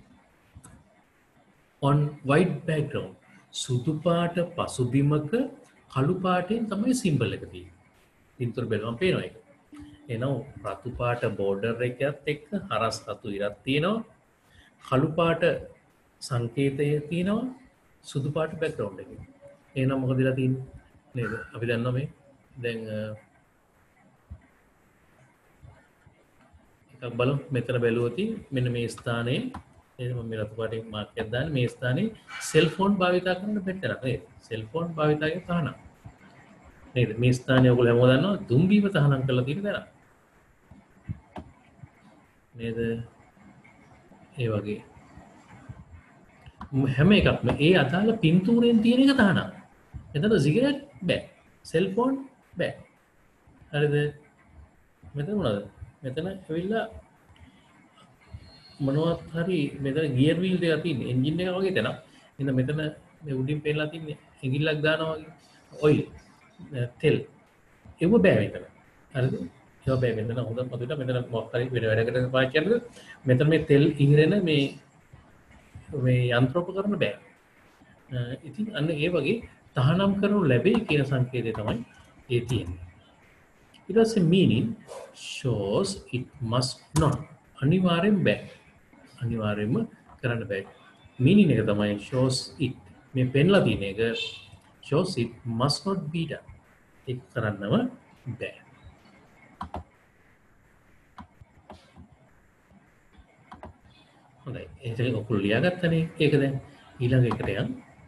on white background සුදු පාට පසුබිමක කළු පාටෙන් තමයි symbol එක තියෙන්නේ. පින්තූර බැලුවම පේනවා ඒක. එනවා රතු පාට බෝඩර් එකත් එක්ක හරස් රතු ඉරක් තියෙනවා කළු පාට සංකේතය තියෙනවා සුදු පාට බෑග්ග්‍රවුන්ඩ් එකේ. එහෙනම් මොකද වෙලා තියෙන්නේ නේද? අපි දන්නවා මේ දැන් එකක් බලමු මෙතන බැලුවොත් මෙන්න මේ ස්ථානයේ නේද මම මේ රතු පාටින් මාක් එකක් දාන්නේ මේ ස්ථානයේ සෙල්ෆෝන් භාවිතා කරන්න බැටරක් නේද? සෙල්ෆෝන් භාවිතාවේ තහනම් නේද? මේ ස්ථානයේ ඔයගොල්ලෝ හැමෝම දන්නවා දුම්බීම තහනම් කරලා තියෙන දරක්. නේද? ඒ වගේ හැම එකක්ම ඒ අදාළ පින්තූරෙන් තියෙන එක තහනම්. එතන සිගරට් බෑ. සෙල්ෆෝන් බෑ. හරිද? මෙතන මොනවද? මෙතන ඇවිල්ලා මොනවත් හරි මෙතන ගියර් වීල් දෙකක් තියෙන්නේ. එන්ජින් එක වගේ තැනක්. එහෙනම් මෙතන මේ උඩින් පෙන්නලා තින්නේ ඇඟිල්ලක් දානවා වගේ. ඔයිල් තෙල් ඒව බෑ මෙතන. හරිද? ඒව බෑ මෙතන හොඳ පොදුට මෙතන මොකක් හරි වෙන වැඩකට පාවිච්චි කරනද මෙතන මේ තෙල් ඉහිරෙන මේ මේ යන්ත්‍රෝපකරණ බෑ. ඉතින් අන්න ඒ වගේ තහනම් කරනු ලැබේ කියන සංකේතය තමයි ඒ තියෙන්නේ. ඊට පස්සේ meaning shows it must not. අනිවාර්යෙන් බෑ. අනිවාර්යෙන්ම කරන්න බෑ. meaning එක තමයි shows it. මේ පෙන්ලා තියෙන එක shows it must not be done. ඒක කරන්නම බෑ. හොඳයි. ඒක ඔකුල් ලියාගත්තනේ. ඒක දැන් ඊළඟ එකට යන්න.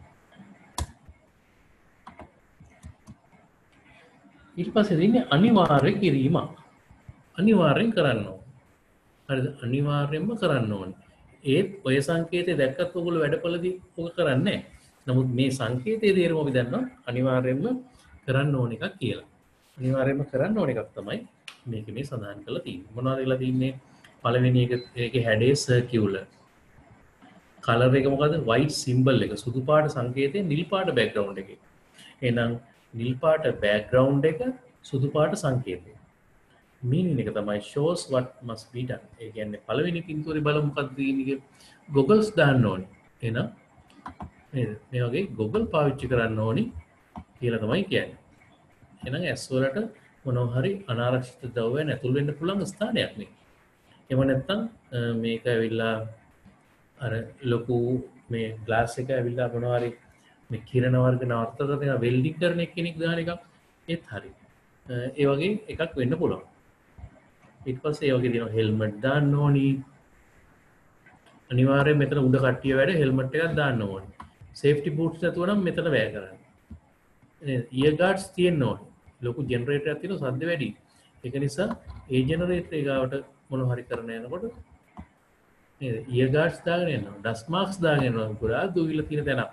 ඊට පස්සේ දෙන්නේ අනිවාර්ය කිරීම. අනිවාර්යෙන් කරන්න ඕන. හරිද? අනිවාර්යෙන්ම කරන්න ඕනේ. ඒත් ඔය සංකේතය දැක්කත් ඔයගොල්ලෝ වැඩපොළදී ඔක කරන්නේ නැහැ. නමුත් මේ සංකේතයේ තේරුම අපි දන්නවා අනිවාර්යෙන්ම කරන්න ඕන එකක් කියලා. අනිවාර්යෙන්ම කරන්න ඕන එකක් තමයි මේක මේ සඳහන් කරලා තියෙන්නේ. මොනවද කියලා තියන්නේ? පළවෙනි එක ඒකේ හැඩේ සර්කියුලර්. කලර් එක මොකද්ද? white symbol එක. සුදු පාට සංකේතයේ නිල් පාට background එකේ. එහෙනම් නිල් පාට background එක සුදු පාට සංකේතය. meaning එක තමයි shows what must be done. ඒ කියන්නේ පළවෙනි පින්තූරේ බලමු මොකක්ද තියෙන්නේ? goggles දාන්න ඕනේ. එහෙනම් නේද? මේ වගේ Google පාවිච්චි කරන්න ඕනි කියලා තමයි කියන්නේ. එහෙනම් ඇස් වලට මොනවා හරි අනාරක්ෂිත ද්‍රව්‍යයන් ඇතුල් වෙන්න පුළුවන් ස්ථානයක් නේ. එහෙම නැත්නම් මේක ඇවිල්ලා අර ලොකු මේ ග්ලාස් එක ඇවිල්ලා මොනවා හරි මේ කිරණ වර්ග නවත්තන දෙන වෙල්ඩින් කරන කෙනෙක් දාන එකක් ඒත් හරි. ඒ වගේ එකක් වෙන්න පුළුවන්. ඊට පස්සේ ඒ වගේ දිනවා හෙල්මට් දාන්න ඕනි. අනිවාර්යයෙන් මෙතන උඩ කට්ටිය වැඩ හෙල්මට් එකක් දාන්න ඕනි. සේෆ්ටි බූට්ස් නැතුව නම් මෙතන වැය කරන්න. නේද? ඉයර් ගාඩ්ස් තියෙන්න ඕනි. ලොකු ජෙනරේටර් එකක් තියෙනවා සද්ද වැඩි. ඒක නිසා ඒ ජෙනරේටර් එක ගාවට මොන හරි කරන යනකොට නේද? ඉයර් ගාඩ්ස් දාගෙන යනවා. ඩස්ට් මාස්ක් දාගෙන යනවා. පුරා දුවිල තියෙන තැනක්.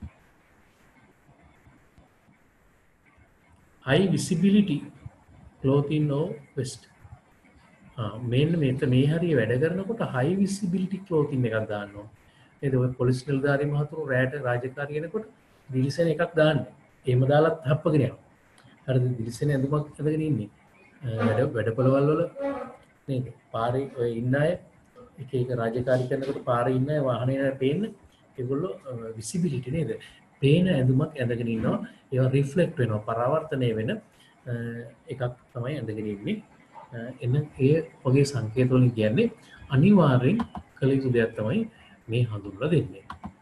high visibility clothing or vest. ආ මේන්න මේක මේ හරිය වැඩ කරනකොට high visibility clothing එකක් දාන්න ඕන. නේද? ඔය පොලිස් නිලධාරී මහතුරු රැට රාජකාරිය කරනකොට දිලිසෙන එකක් දාන්න. එහෙම දාලා හප්පගෙන යනවා. හරිද? දිලිසෙන ඇඳුමක් ඇඳගෙන ඉන්නේ. වැඩ වැඩපළවල් වල නේද? පාරේ ඔය ඉන්න අය එක එක රාජකාරී කරනකොට පාරේ ඉන්න අය වාහනේ යන පේන්න ඒගොල්ලෝ visibility නේද? පේන ඇඳුමක් ඇඳගෙන ඉන්නවා. ඒවා රිෆ්ලෙක්ට් වෙනවා. පරාවර්තනය වෙන එකක් තමයි ඇඳගෙන ඉන්නේ. එන්න ඒ වගේ සංකේත වලින් කියන්නේ අනිවාර්යෙන් කළ යුතු දෙයක් තමයි මේ හඳුන්වලා දෙන්නේ.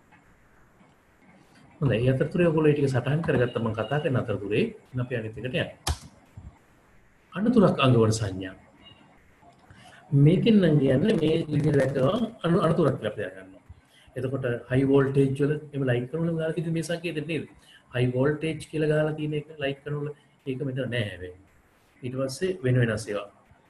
හොඳයි. ඒ අතරතුරේ ඔයගොල්ලෝ ඒ ටික සටහන් කරගත්ත මම කතා කරන අතරතුරේ අපි අනිත් එකට යනවා. අනුතුරක් අංගවන සංඥා. මේකෙන් නම් කියන්නේ මේ විදිහට දැක්කම අනුතුරක් කියලා අපි ගන්නවා. එතකොට high voltage වල එම ලයිට් කරනවල ගාලා තියෙන මේ සංකේතෙ නේද? high voltage කියලා ගාලා තියෙන එක ලයිට් කරනවල ඒක මෙතන නෑ හැබැයි. ඊට පස්සේ වෙන වෙනස් ඒවා.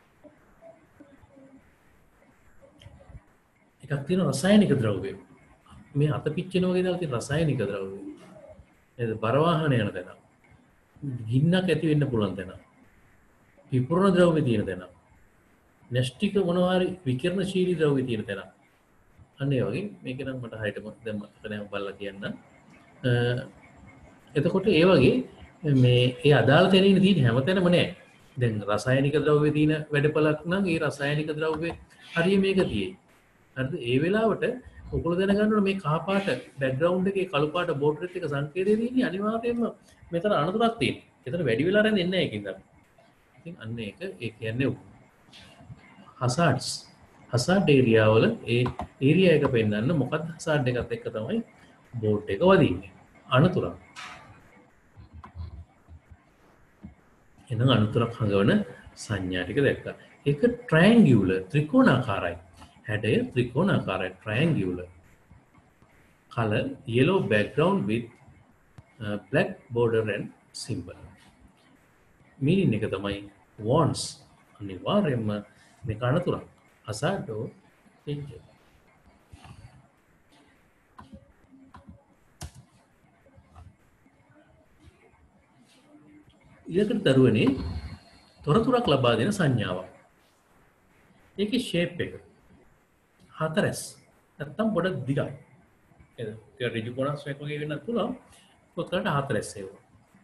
එකක් තියෙනවා රසායනික ද්‍රව්‍ය. මේ අත පිච්චෙන වගේ දාලා තියෙන රසායනික ද්‍රව්‍ය. නේද? බර වාහන යන තැන. ගින්නක් ඇති වෙන්න පුළුවන් තැන. විපුරණ ද්‍රව්‍ය තියෙන තැන. න්‍යෂ්ටික මොනවා හරි විකිරණශීලී ද්‍රව්‍ය තියෙන තැන. අන්න ඒ වගේ මේක නම් මට හරියටම දැන් මතක නැහැ බලලා කියන්න. එතකොට ඒ වගේ මේ ඒ අදාළ තැනින් තියෙන හැමතැනම නෑ. දැන් රසායනික ද්‍රව්‍ය තියෙන වැඩපලක් නම් ඒ රසායනික ද්‍රව්‍ය හරිය මේක තියෙයි. හරිද? ඒ වෙලාවට ඔයගොල්ලෝ දැනගන්න ඕනේ මේ කහ පාට බෑග්ග්‍රවුන්ඩ් එකේ කළු පාට බෝඩර් එකක සංකේතය තියෙන්නේ අනිවාර්යයෙන්ම මෙතන අනතුරක් තියෙනවා. එතන වැඩි වෙලා රැඳෙන්නේ නැහැ ඒකින්ද. ඉතින් අන්න ඒක ඒ කියන්නේ hazards hazard area වල ඒ area එක පෙන්නන්න මොකක්ද hazard එකත් එක්ක තමයි බෝඩ් එක වදින්නේ. අනතුරක්. එහෙනම් අනතුරක් හඟවන සංඥා ටික දැක්කා. ඒක triangular ත්‍රිකෝණාකාරයි. හැඩය ත්‍රිකෝණාකාරයි triangular. Color yellow background with uh, black border and symbol. Meaning එක තමයි warns. අනිවාර්යයෙන්ම මේක අනතුරක්. hazard or danger. ඊළඟට දරුවනේ තොරතුරක් ලබා දෙන සංඥාවක්. ඒකේ shape එක හතරස් නැත්තම් පොඩක් දිගයි. ඒක ඍජු කොනක් වගේ වෙන්නත් පුළුවන්. පොතකට හතරස් ඒවා.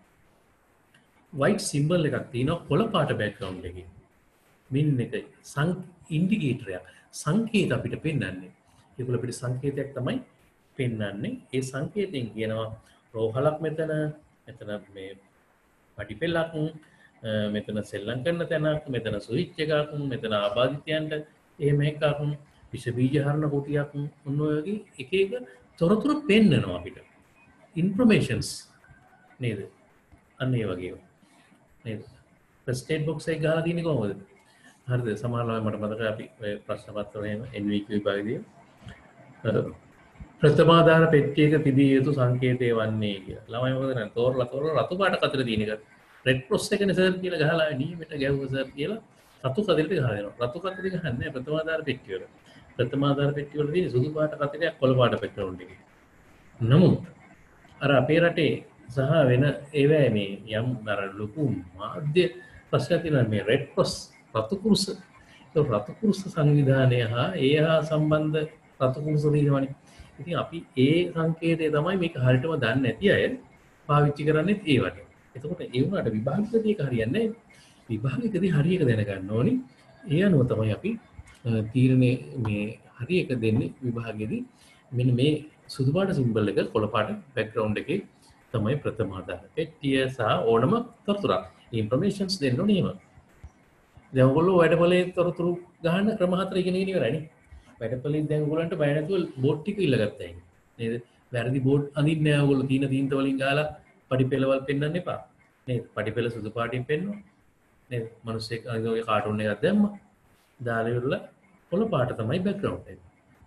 white symbol එකක් තියෙනවා කොළ පාට background එකේ. min එක සං ඉන්ඩිකේටර් එක සංකේත අපිට පෙන්වන්නේ. ඒගොල්ල අපිට සංකේතයක් තමයි පෙන්වන්නේ. ඒ සංකේතයෙන් කියනවා රෝහලක් මෙතන මෙතන මේ පඩිපෙළක් මෙතන සෙල්ලම් කරන තැනක් මෙතන ස්විච් එකක් මෙතන ආබාධිතයන්ට එහෙම එකක් විස බීජ හරන කුටියක් ඔන්න ඔය වගේ එක එක තොරතුරු පෙන්නනවා අපිට ඉන්ෆර්මේෂන්ස් නේද අන්න ඒ වගේ නේද ස්ටේට් බොක්ස් එක ගහලා තියෙන්නේ කොහොමද හරිද සමහර ලාම මට මතකයි අපි ඔය ප්‍රශ්න පත්‍රයේම එන් වී කියු විභාගයේදී ප්‍රථමාධාර පෙට්ටියක තිබිය යුතු සංකේතය වන්නේ කියලා. ළමයි මොකද කරන්නේ? තෝරලා තෝරලා රතු පාට කතර තියෙන එක. රෙඩ් ක්‍රොස් එකනේ සර් කියලා ගහලා නියමෙට ගැහුවා සර් කියලා රතු කතරට ගහලා දෙනවා. රතු කතරේ ගහන්නේ ප්‍රථමාධාර පෙට්ටිය වල. ප්‍රථමාධාර පෙට්ටිය වල තියෙන සුදු පාට කතරයක් කොළ පාට බෑග්ග්‍රවුන්ඩ් එකේ. නමුත් අර අපේ රටේ සහ වෙන ඒවැය මේ යම් අර ලොකු මාධ්‍ය ප්‍රශ්න තියෙනවා මේ රෙඩ් ක්‍රොස් රතු කුරුස. ඒ රතු කුරුස සංවිධානය හා ඒ හා සම්බන්ධ රතු කුරුස තියෙනවනේ. ඉතින් අපි ඒ සංකේතය තමයි මේක හරියටම දන්නේ නැති අය පාවිච්චි කරන්නේත් ඒ වගේ. එතකොට ඒ වුණාට විභාගිකදී ඒක හරියන්නේ නැහැ. විභාගිකදී හරියක දැනගන්න ඕනි. ඒ අනුව තමයි අපි තීරණේ මේ හරියක දෙන්නේ විභාගයේදී. මෙන්න මේ සුදු පාට සිම්බල් එක කොළ පාට බෑග්ග්‍රවුන්ඩ් එකේ තමයි ප්‍රථම ආධාර පෙට්ටිය සහ ඕනම තොරතුරක් ඉන්ෆර්මේෂන්ස් දෙන්න ඕනේ එහෙම. දැන් ඔයගොල්ලෝ වැඩපොලේ තොරතුරු ගන්න ක්‍රම හතර ඉගෙන ගන්න ඉවරයි. වැඩපොලේ දැන් ඔයගොල්ලන්ට බය නැතුව බෝඩ් ටික ඉල්ලගත්තා ඉන්නේ. නේද? වැරදි බෝඩ් අඳින්නේ නැහැ ඔයගොල්ලෝ තීන තීන්ත වලින් ගාලා පඩිපෙළවල් පෙන්වන්න එපා. නේද? පඩිපෙළ සුදු පාටින් පෙන්වනවා. නේද? මිනිස්සෙක් ඔය කාටුන් එකක් දැම්මා. දාලා ඉවරලා කොළ පාට තමයි බෑග්ග්‍රවුන්ඩ් එක.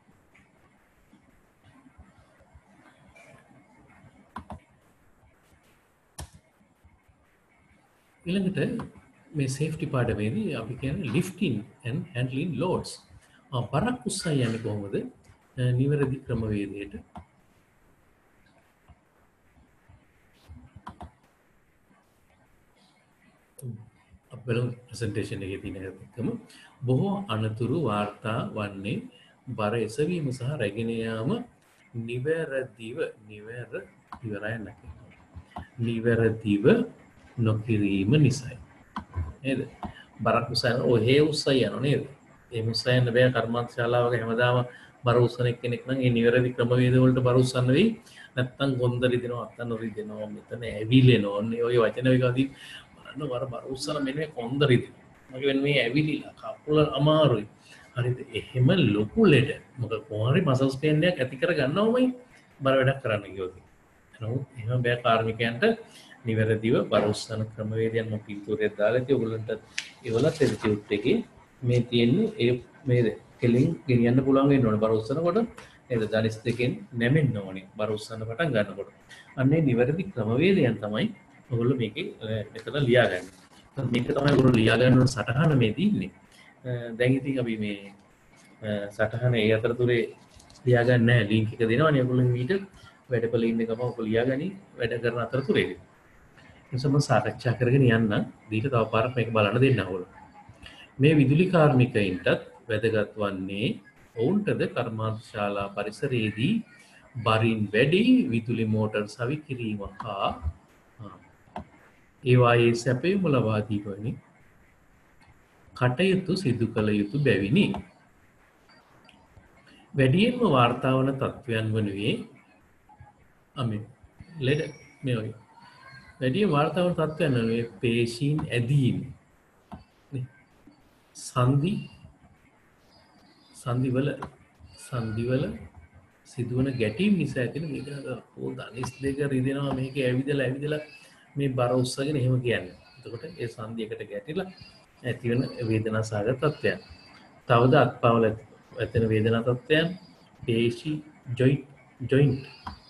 ඊළඟට මේ සේෆ්ටි පාඩමේදී අපි කියන්නේ lifting and handling loads. ආ බරක් උස්සා යන්නේ කොහොමද? නිවැරදි ක්‍රමවේදයට අපේ ප්‍රසන්ටේෂන් එකේ තියෙන එකම බොහෝ අනතුරු වාර්තා වන්නේ බර එසවීම සහ රැගෙන යාම නිවැරදිව නිවැර ඉවරයි නැකේ. නිවැරදිව නොකිරීම නිසායි. නේද? බරක් උස්සන ඔහේ උස්සා යනවා නේද? ඒ උස්සයන් බෑ කර්මාන්ත ශාලාවක හැමදාම බර උස්සන කෙනෙක් නම් ඒ නිවැරදි ක්‍රමවේද වලට බර උස්සන්න වෙයි. නැත්තම් ගොන්ද රිදෙනවා අත්තන රිදෙනවා මෙතන ඇවිලෙනවා. ඔන්නේ ඔය වචන වේගදී බලන්න බර බර උස්සන මෙන්න මේ කොන්ද රිදෙනවා. මගේ වෙන මේ ඇවිලිලා කකුල අමාරුයි. හරිද? එහෙම ලොකු ලෙඩ. මොකද කොහොමරි මසල්ස් පේන් එකක් ඇති කර ගන්නවමයි බර වැඩක් කරන්න ගියොත්. නමුත් එහෙම බෑ කාර්මිකයන්ට නිවැරදිව බර උස්සන ක්‍රමවේදයන් මම පිටුරේ දාලා තියෙ ඔයගොල්ලන්ට ඒවලත් එරිටියුට් එකේ මේ තියෙන්නේ ඒ මේ කෙලින් ගෙනියන්න පුළුවන් වෙන්න ඕනේ බර උස්සනකොට නේද දනිස් දෙකෙන් නැමෙන්න ඕනේ බර උස්සන්න පටන් ගන්නකොට අන්නේ නිවැරදි ක්‍රමවේදයන් තමයි ඔයගොල්ලෝ මේකේ මෙතන ලියාගන්නේ මේක තමයි ඔයගොල්ලෝ ලියා ගන්න ඕන සටහන මේ දින්නේ දැන් ඉතින් අපි මේ සටහන ඒ අතරතුරේ ලියා ගන්න නැහැ ලින්ක් එක දෙනවනේ ඔයගොල්ලෝ මීට වැඩපළ ඉන්න ගම ඔයගොල්ලෝ ලියාගනි වැඩ කරන අතරතුරේ එසම සාකච්ඡා කරගෙන යන්න දීට තව පාරක් මේක බලන්න දෙන්න ඕන. මේ විදුලි කාර්මිකයින්ටත් වැදගත් වන්නේ ඔවුන්ටද කර්මාන්ත ශාලා පරිසරයේදී බරින් වැඩි විදුලි මෝටර් සවි කිරීම හා ඒවායේ සැපයුම ලබා දීමනි කටයුතු සිදු කළ යුතු බැවිනි. වැඩියෙන්ම වාර්තා වන තත්ත්වයන් වනුයේ අමි ලෙඩ මේ වගේ වැඩිය වාර්තාවන තත්ත්වයන් වනුයේ පේශීන් ඇදීම සන්ධි සන්ධිවල සන්ධිවල සිදුවන ගැටීම් නිසා ඇතින මේක ඕ දනිස් දෙක රිදෙනවා මේක ඇවිදලා ඇවිදලා මේ බර උස්සගෙන එහෙම කියන්නේ. එතකොට ඒ සන්ධියකට ගැටිලා ඇතිවන වේදනා සහගත තත්ත්වයන්. තවද අත්පාවල ඇතිවන වේදනා තත්ත්වයන් පේශී ජොයින්ට් ජොයින්ට්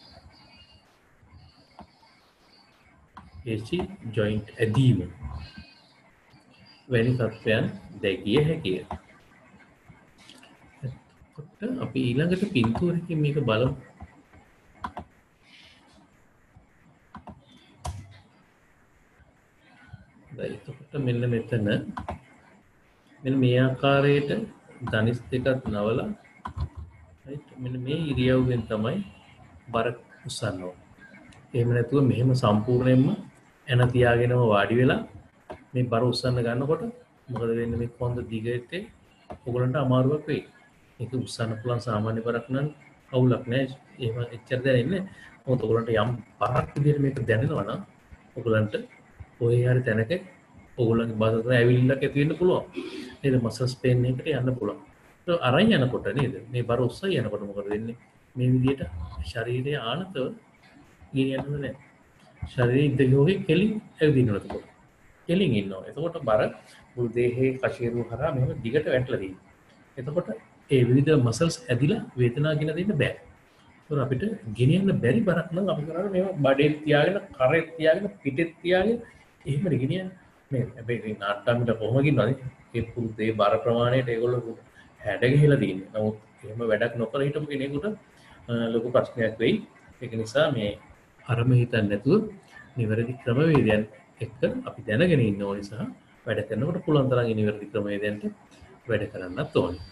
පේශී ජොයින්ට් ඇදීම වැනි තත්ත්වයන් දැකිය හැකිය. අපි ඊළඟට පින්තූරකින් මේක බලමු. එතකොට මෙන්න මෙතන මෙන්න මේ ආකාරයට ධනිස් දෙකක් නවලා මෙන්න මේ ඉරියව්වෙන් තමයි බර උස්සන්න ඕනේ. එහෙම නැතුව මෙහෙම සම්පූර්ණයෙන්ම එන තියාගෙනම වාඩි වෙලා මේ බර උස්සන්න ගන්නකොට මොකද වෙන්නේ මේ කොන්ද දිගට ඔයගලන්ට අමාරුවක් වෙයි. ඒක උස්සන්න පුළුවන් සාමාන්‍ය බරක් නම් අවුලක් නෑ. එහෙම එච්චර දැනෙන්නේ. මොකද ඔයගලන්ට යම් පාරක් විදිහට මේක දැනෙනවා නම් ඔයගලන්ට ඔය හරි තැනක ඔයගොල්ලන්ගේ බාධක ඇවිල්ලක් ඇති වෙන්න පුළුවන්. නේද? මසල්ස් පේන් එකට යන්න පුළුවන්. ඒක අරන් යනකොට නේද? මේ බර උස්සයි යනකොට මොකද වෙන්නේ? මේ විදිහට ශරීරයේ ආනතව ගෙනියන්නේ නැහැ. ශරීරයේ ඉදිරියේ කෙලින් ඇවිදිනවා එතකොට. කෙලින් ඉන්නවා. එතකොට බර මුළු දේහයේ කශේරුව හරහා මෙහෙම දිගට වැටලා තියෙනවා. එතකොට ඒ විවිධ මසල්ස් ඇදිලා වේදනාව ගෙන දෙන්න බෑ. ඒක අපිට ගෙනියන්න බැරි බරක් නම් අපි කරන්නේ මේව බඩේ තියාගෙන, කරේ තියාගෙන, පිටේ තියාගෙන එහෙම ගෙනියන්නේ. මේ හැබැයි නාට්‍යමිට කොහොම ගිනවද? ඒ පුරුතේ බර ප්‍රමාණයට ඒගොල්ලෝ හැඩ ගහලා තියෙන්නේ. නමුත් එහෙම වැඩක් නොකර හිටපු කෙනෙකුට ලොකු ප්‍රශ්නයක් වෙයි. ඒක නිසා මේ අරම හිතන්නේ නැතුව නිවැරදි ක්‍රමවේදයන් එක්ක අපි දැනගෙන ඉන්න ඕනේ සහ වැඩ කරනකොට පුළුවන් තරම් නිවැරදි ක්‍රමවේදයන්ට වැඩ කරන්නත් ඕනේ.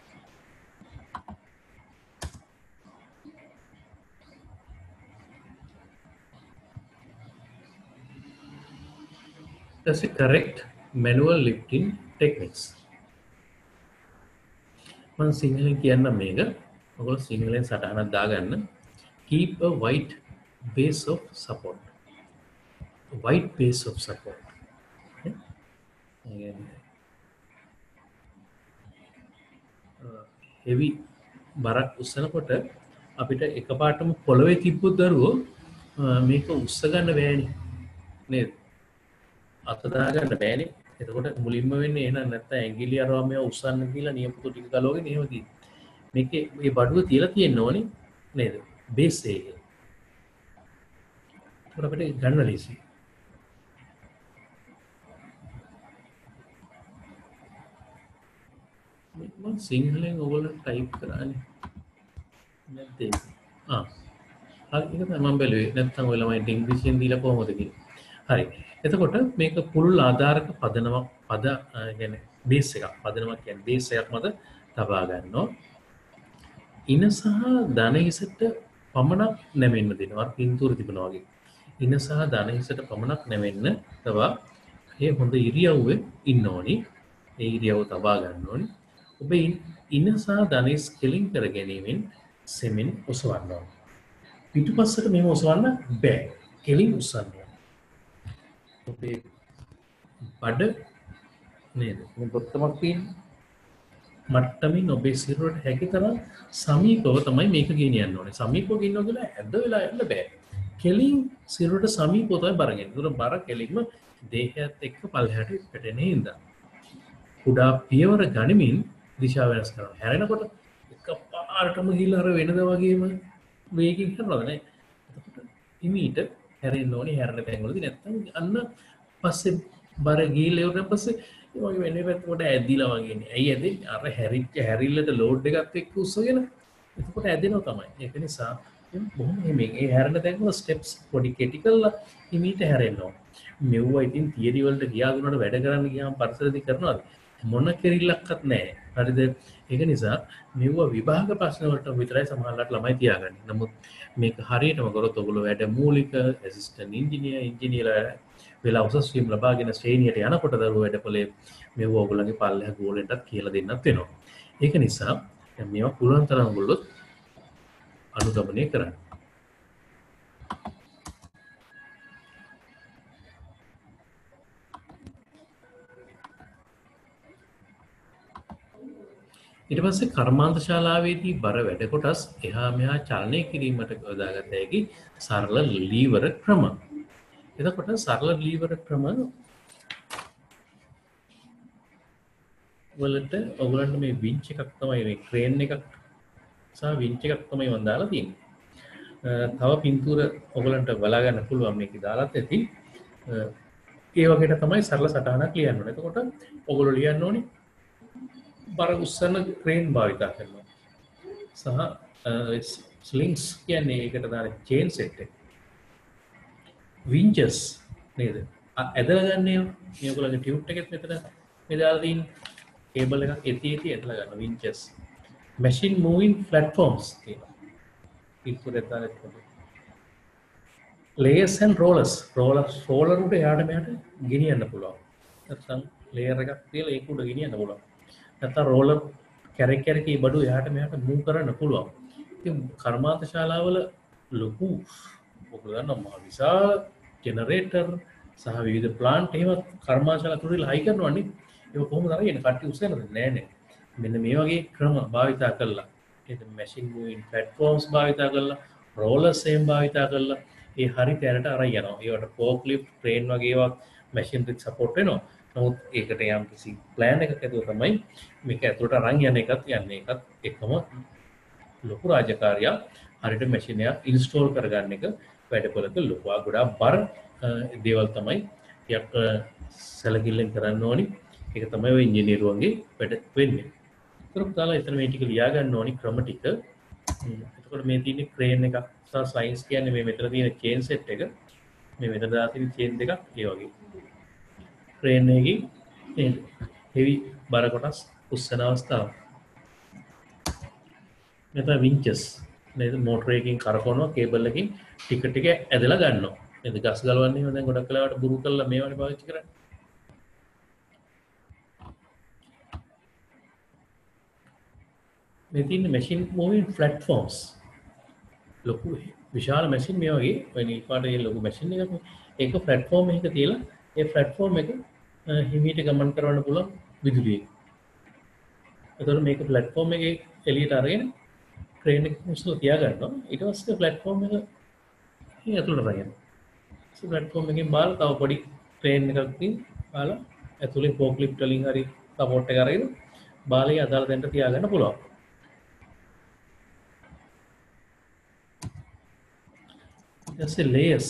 That's the correct manual lifting techniques. මම සිංහලෙන් කියන්න මේක. ඔයගොල්ලෝ සිංහලෙන් සටහනක් දාගන්න. Keep a wide base of support. Wide base of support. heavy බරක් උස්සනකොට අපිට එකපාරටම පොළවේ තිබ්බොත් දරුවෝ මේක උස්ස ගන්න බෑනේ. නේද? අත දාගන්න බෑනේ. එතකොට මුලින්ම වෙන්නේ එහෙනම් නැත්තම් ඇඟිලි අරවා මේව උස්සන්න කියලා නියපොතු ටික ගලවගෙන එහෙම තියෙන්නේ. මේකේ මේ බඩුව තියලා තියෙන්න ඕනේ නේද? බේස් එකේ. ඒක අපිට ගන්න ලීසි. මම සිංහලෙන් ඔයගොල්ලෝ ටයිප් කරානේ. නැත්නම් ආ හරි ඒක තමයි මම බැලුවේ. නැත්නම් ඔය ළමයින්ට ඉංග්‍රීසියෙන් දීලා කොහොමද කියන්නේ. හරි. එතකොට මේක පුළුල් ආධාරක පදනමක් පද කියන්නේ බේස් එකක්. පදනමක් කියන්නේ බේස් එකක් මත තබා ගන්නවා. ඉන සහ ධන හිසට පමණක් නැමෙන්න දෙනවා. පින්තූර තිබුණා වගේ. ඉන සහ ධන හිසට පමණක් නැමෙන්න තබා ඒ හොඳ ඉරියව්වේ ඉන්න ඕනි. ඒ ඉරියව්ව තබා ගන්න ඕනි. ඔබ ඉන සහ ධන හිස් කෙලින් කර ගැනීමෙන් සෙමින් ඔසවන්න ඕනි. පිටුපස්සට මෙහෙම ඔසවන්න බෑ. කෙලින් ඔසවන්න. ඔබේ බඩ නේද? මේ බොත්තමක් තියෙන මට්ටමින් ඔබේ සිරුරට හැකි තරම් සමීපව තමයි මේක ගෙනියන්න ඕනේ. සමීපව ගෙනියනවා කියලා ඇද වෙලා යන්න බෑ. කෙලින් සිරුරට සමීපව තමයි බර ගෙනියන්න. ඒතර බර කෙලින්ම දේහයත් එක්ක පල්ලෙහාට පැටෙන හින්දා. කුඩා පියවර ගනිමින් දිශාව වෙනස් කරනවා. හැරෙනකොට එකපාරටම ගිහලා අර වෙනද වගේම වේගින් කරනවද නේ? එතකොට හිමීට හැරෙන්න ඕනේ. හැරෙන තැන්වලදී නැත්තම් අන්න පස්සේ බර ගිහලා ඉවරන පස්සේ ඒ වගේ වෙන්නේ පැත්තකට ඇදිලා වගේ නේ. ඇයි ඇදෙන්නේ? අර හැරිච්ච හැරිල්ලට ලෝඩ් එකත් එක්ක උස්සගෙන එතකොට ඇදෙනවා තමයි. ඒක නිසා බොහොම හිමින් ඒ හැරෙන තැන්වල ස්ටෙප්ස් පොඩි කෙටි කරලා හිමීට හැරෙන්න ඕනේ. මෙව්වා ඉතින් තියරි වලට ගියා දුන්නාට වැඩ කරන්න ගියාම පරිසරදී කරනවාද? මොන කෙරිල්ලක්වත් නැහැ. හරිද? ඒක නිසා මෙව්වා විභාග ප්‍රශ්න වලට විතරයි සමහරවිට ළමයි තියාගන්නේ. නමුත් මේක හරියටම කරොත් ඔයගොල්ලෝ වැඩ මූලික ඇසිස්ටන්ට් ඉංජිනේර් ඉංජිනේරලා වෙලා උසස් වීම ලබාගෙන ශ්‍රේණියට යනකොට දරුවෝ වැඩපොලේ මෙව්වා ඔයගොල්ලන්ගේ පල්ලෙහා ගෝලෙන්ටත් කියලා දෙන්නත් වෙනවා. ඒක නිසා මේවා පුළුවන් තරම් ඔයගොල්ලෝ අනුගමනය කරන්න. ඊට පස්සේ කර්මාන්ත ශාලාවේදී බර වැඩ කොටස් එහා මෙහා චලනය කිරීමට යොදාගත හැකි සරල ලීවර ක්‍රම. එතකොට සරල ලීවර ක්‍රම වලට ඔයගලන්ට මේ වින්ච් එකක් තමයි මේ ක්‍රේන් එකක් සහ වින්ච් එකක් තමයි මම දාලා තියෙන්නේ. තව පින්තූර ඔයගලන්ට බලා ගන්න පුළුවන් මේකේ දාලාත් ඇති. ඒ වගේට තමයි සරල සටහනක් ලියන්න ඕනේ. එතකොට ඔයගොල්ලෝ ලියන්න ඕනේ බර උස්සන ක්‍රේන් භාවිතා කරනවා. සහ ස්ලින්ග්ස් කියන්නේ ඒකට දාන චේන් සෙට් එක. වින්චස් නේද? ඇදලා ගන්න ඒවා. මේ ඔයගොල්ලන්ගේ ටියුට් එකෙත් මෙතන මේ දාලා තියෙන කේබල් එකක් එති එති ඇදලා ගන්න වින්චස්. මැෂින් මූවින් ප්ලැට්ෆෝම්ස් තියෙනවා. පිටුරේ දාලා තියෙනවා. layers and rollers. rollers roller උඩ යාට මෙයාට ගෙනියන්න පුළුවන්. නැත්නම් layer එකක් තියලා ඒක උඩ ගෙනියන්න පුළුවන්. නැත්නම් roller කැරක් කැරක මේ බඩුව එහාට මෙහාට මූව් කරන්න පුළුවන්. ඉතින් කර්මාන්ත ශාලාවල ලොකු ඔයගොල්ලෝ දන්නවා මහ විශාල ජෙනරේටර් සහ විවිධ ප්ලාන්ට් එහෙම කර්මාශාලා තුරේ ලයි කරනවනේ ඒක කොහොමද අරගෙන කට්ටිය උස්සනද නෑ නෑ මෙන්න මේ වගේ ක්‍රම භාවිතා කළා ඒ මැෂින් මූවින් ප්ලැට්ෆෝම්ස් භාවිතා කළා රෝලර්ස් එහෙම භාවිතා කළා ඒ හරි තැනට අරන් යනවා ඒවට ෆෝක් ලිෆ්ට් ක්‍රේන් වගේ ඒවා මැෂින් එක සපෝට් වෙනවා නමුත් ඒකට යම් කිසි ප්ලෑන් එකක් ඇතුව තමයි මේක ඇතුළට අරන් යන එකත් යන්නේ එකත් එකම ලොකු රාජකාරියක් හරියට මැෂින් එක ඉන්ස්ටෝල් කරගන්න එක වැඩපොලක ලොකුවා ගොඩාක් බර දේවල් තමයි යක් සැලකිල්ලෙන් කරන්න ඕනි ඒක තමයි ඔය ඉංජිනේරුවන්ගේ වැඩ වෙන්නේ ඒතරම් දාලා එතන මේ ටික ලියා ගන්න ඕනි ක්‍රම ටික එතකොට මේ තියෙන්නේ ක්‍රේන් එකක් සහ සයින්ස් කියන්නේ මේ මෙතන තියෙන චේන් සෙට් එක මේ මෙතන දාලා තියෙන චේන් දෙකක් ඒ වගේ ක්‍රේන් එකේ හෙවි බර කොටස් උස්සන අවස්ථාව මෙතන වින්චස් නේද මෝටර එකකින් කරකවනවා කේබල් එකකින් ටික ටික ඇදලා ගන්නවා නේද ගස් ගලවන්නේ දැන් ගොඩක් වෙලාවට බුරු කරලා මේවනේ පාවිච්චි කරන්නේ මේ තියෙන මැෂින් මූවින් ප්ලැට්ෆෝම්ස් ලොකු විශාල මැෂින් මේ වගේ ඔය නිල් පාටේ ලොකු මැෂින් එකක් ඒක ප්ලැට්ෆෝම් එකක තියලා ඒ ප්ලැට්ෆෝම් එක හිමීට ගමන් කරවන්න පුළුවන් විදුලියෙන් එතකොට මේක ප්ලැට්ෆෝම් එකේ එළියට අරගෙන ක්‍රේන් එක උස්සලා තියා ගන්නවා ඊට පස්සේ ප්ලැට්ෆෝම් එක ඉතින් ඇතුළට රයන ඒ ප්ලැට්ෆෝම් එකෙන් බාල තව පොඩි ක්‍රේන් එකක් තින් බාලා ඇතුලේ ෆෝක් ලිෆ්ට් වලින් හරි සපෝට් එක අරගෙන බාලේ අදාළ තැනට තියා ගන්න පුළුවන් ඊට layers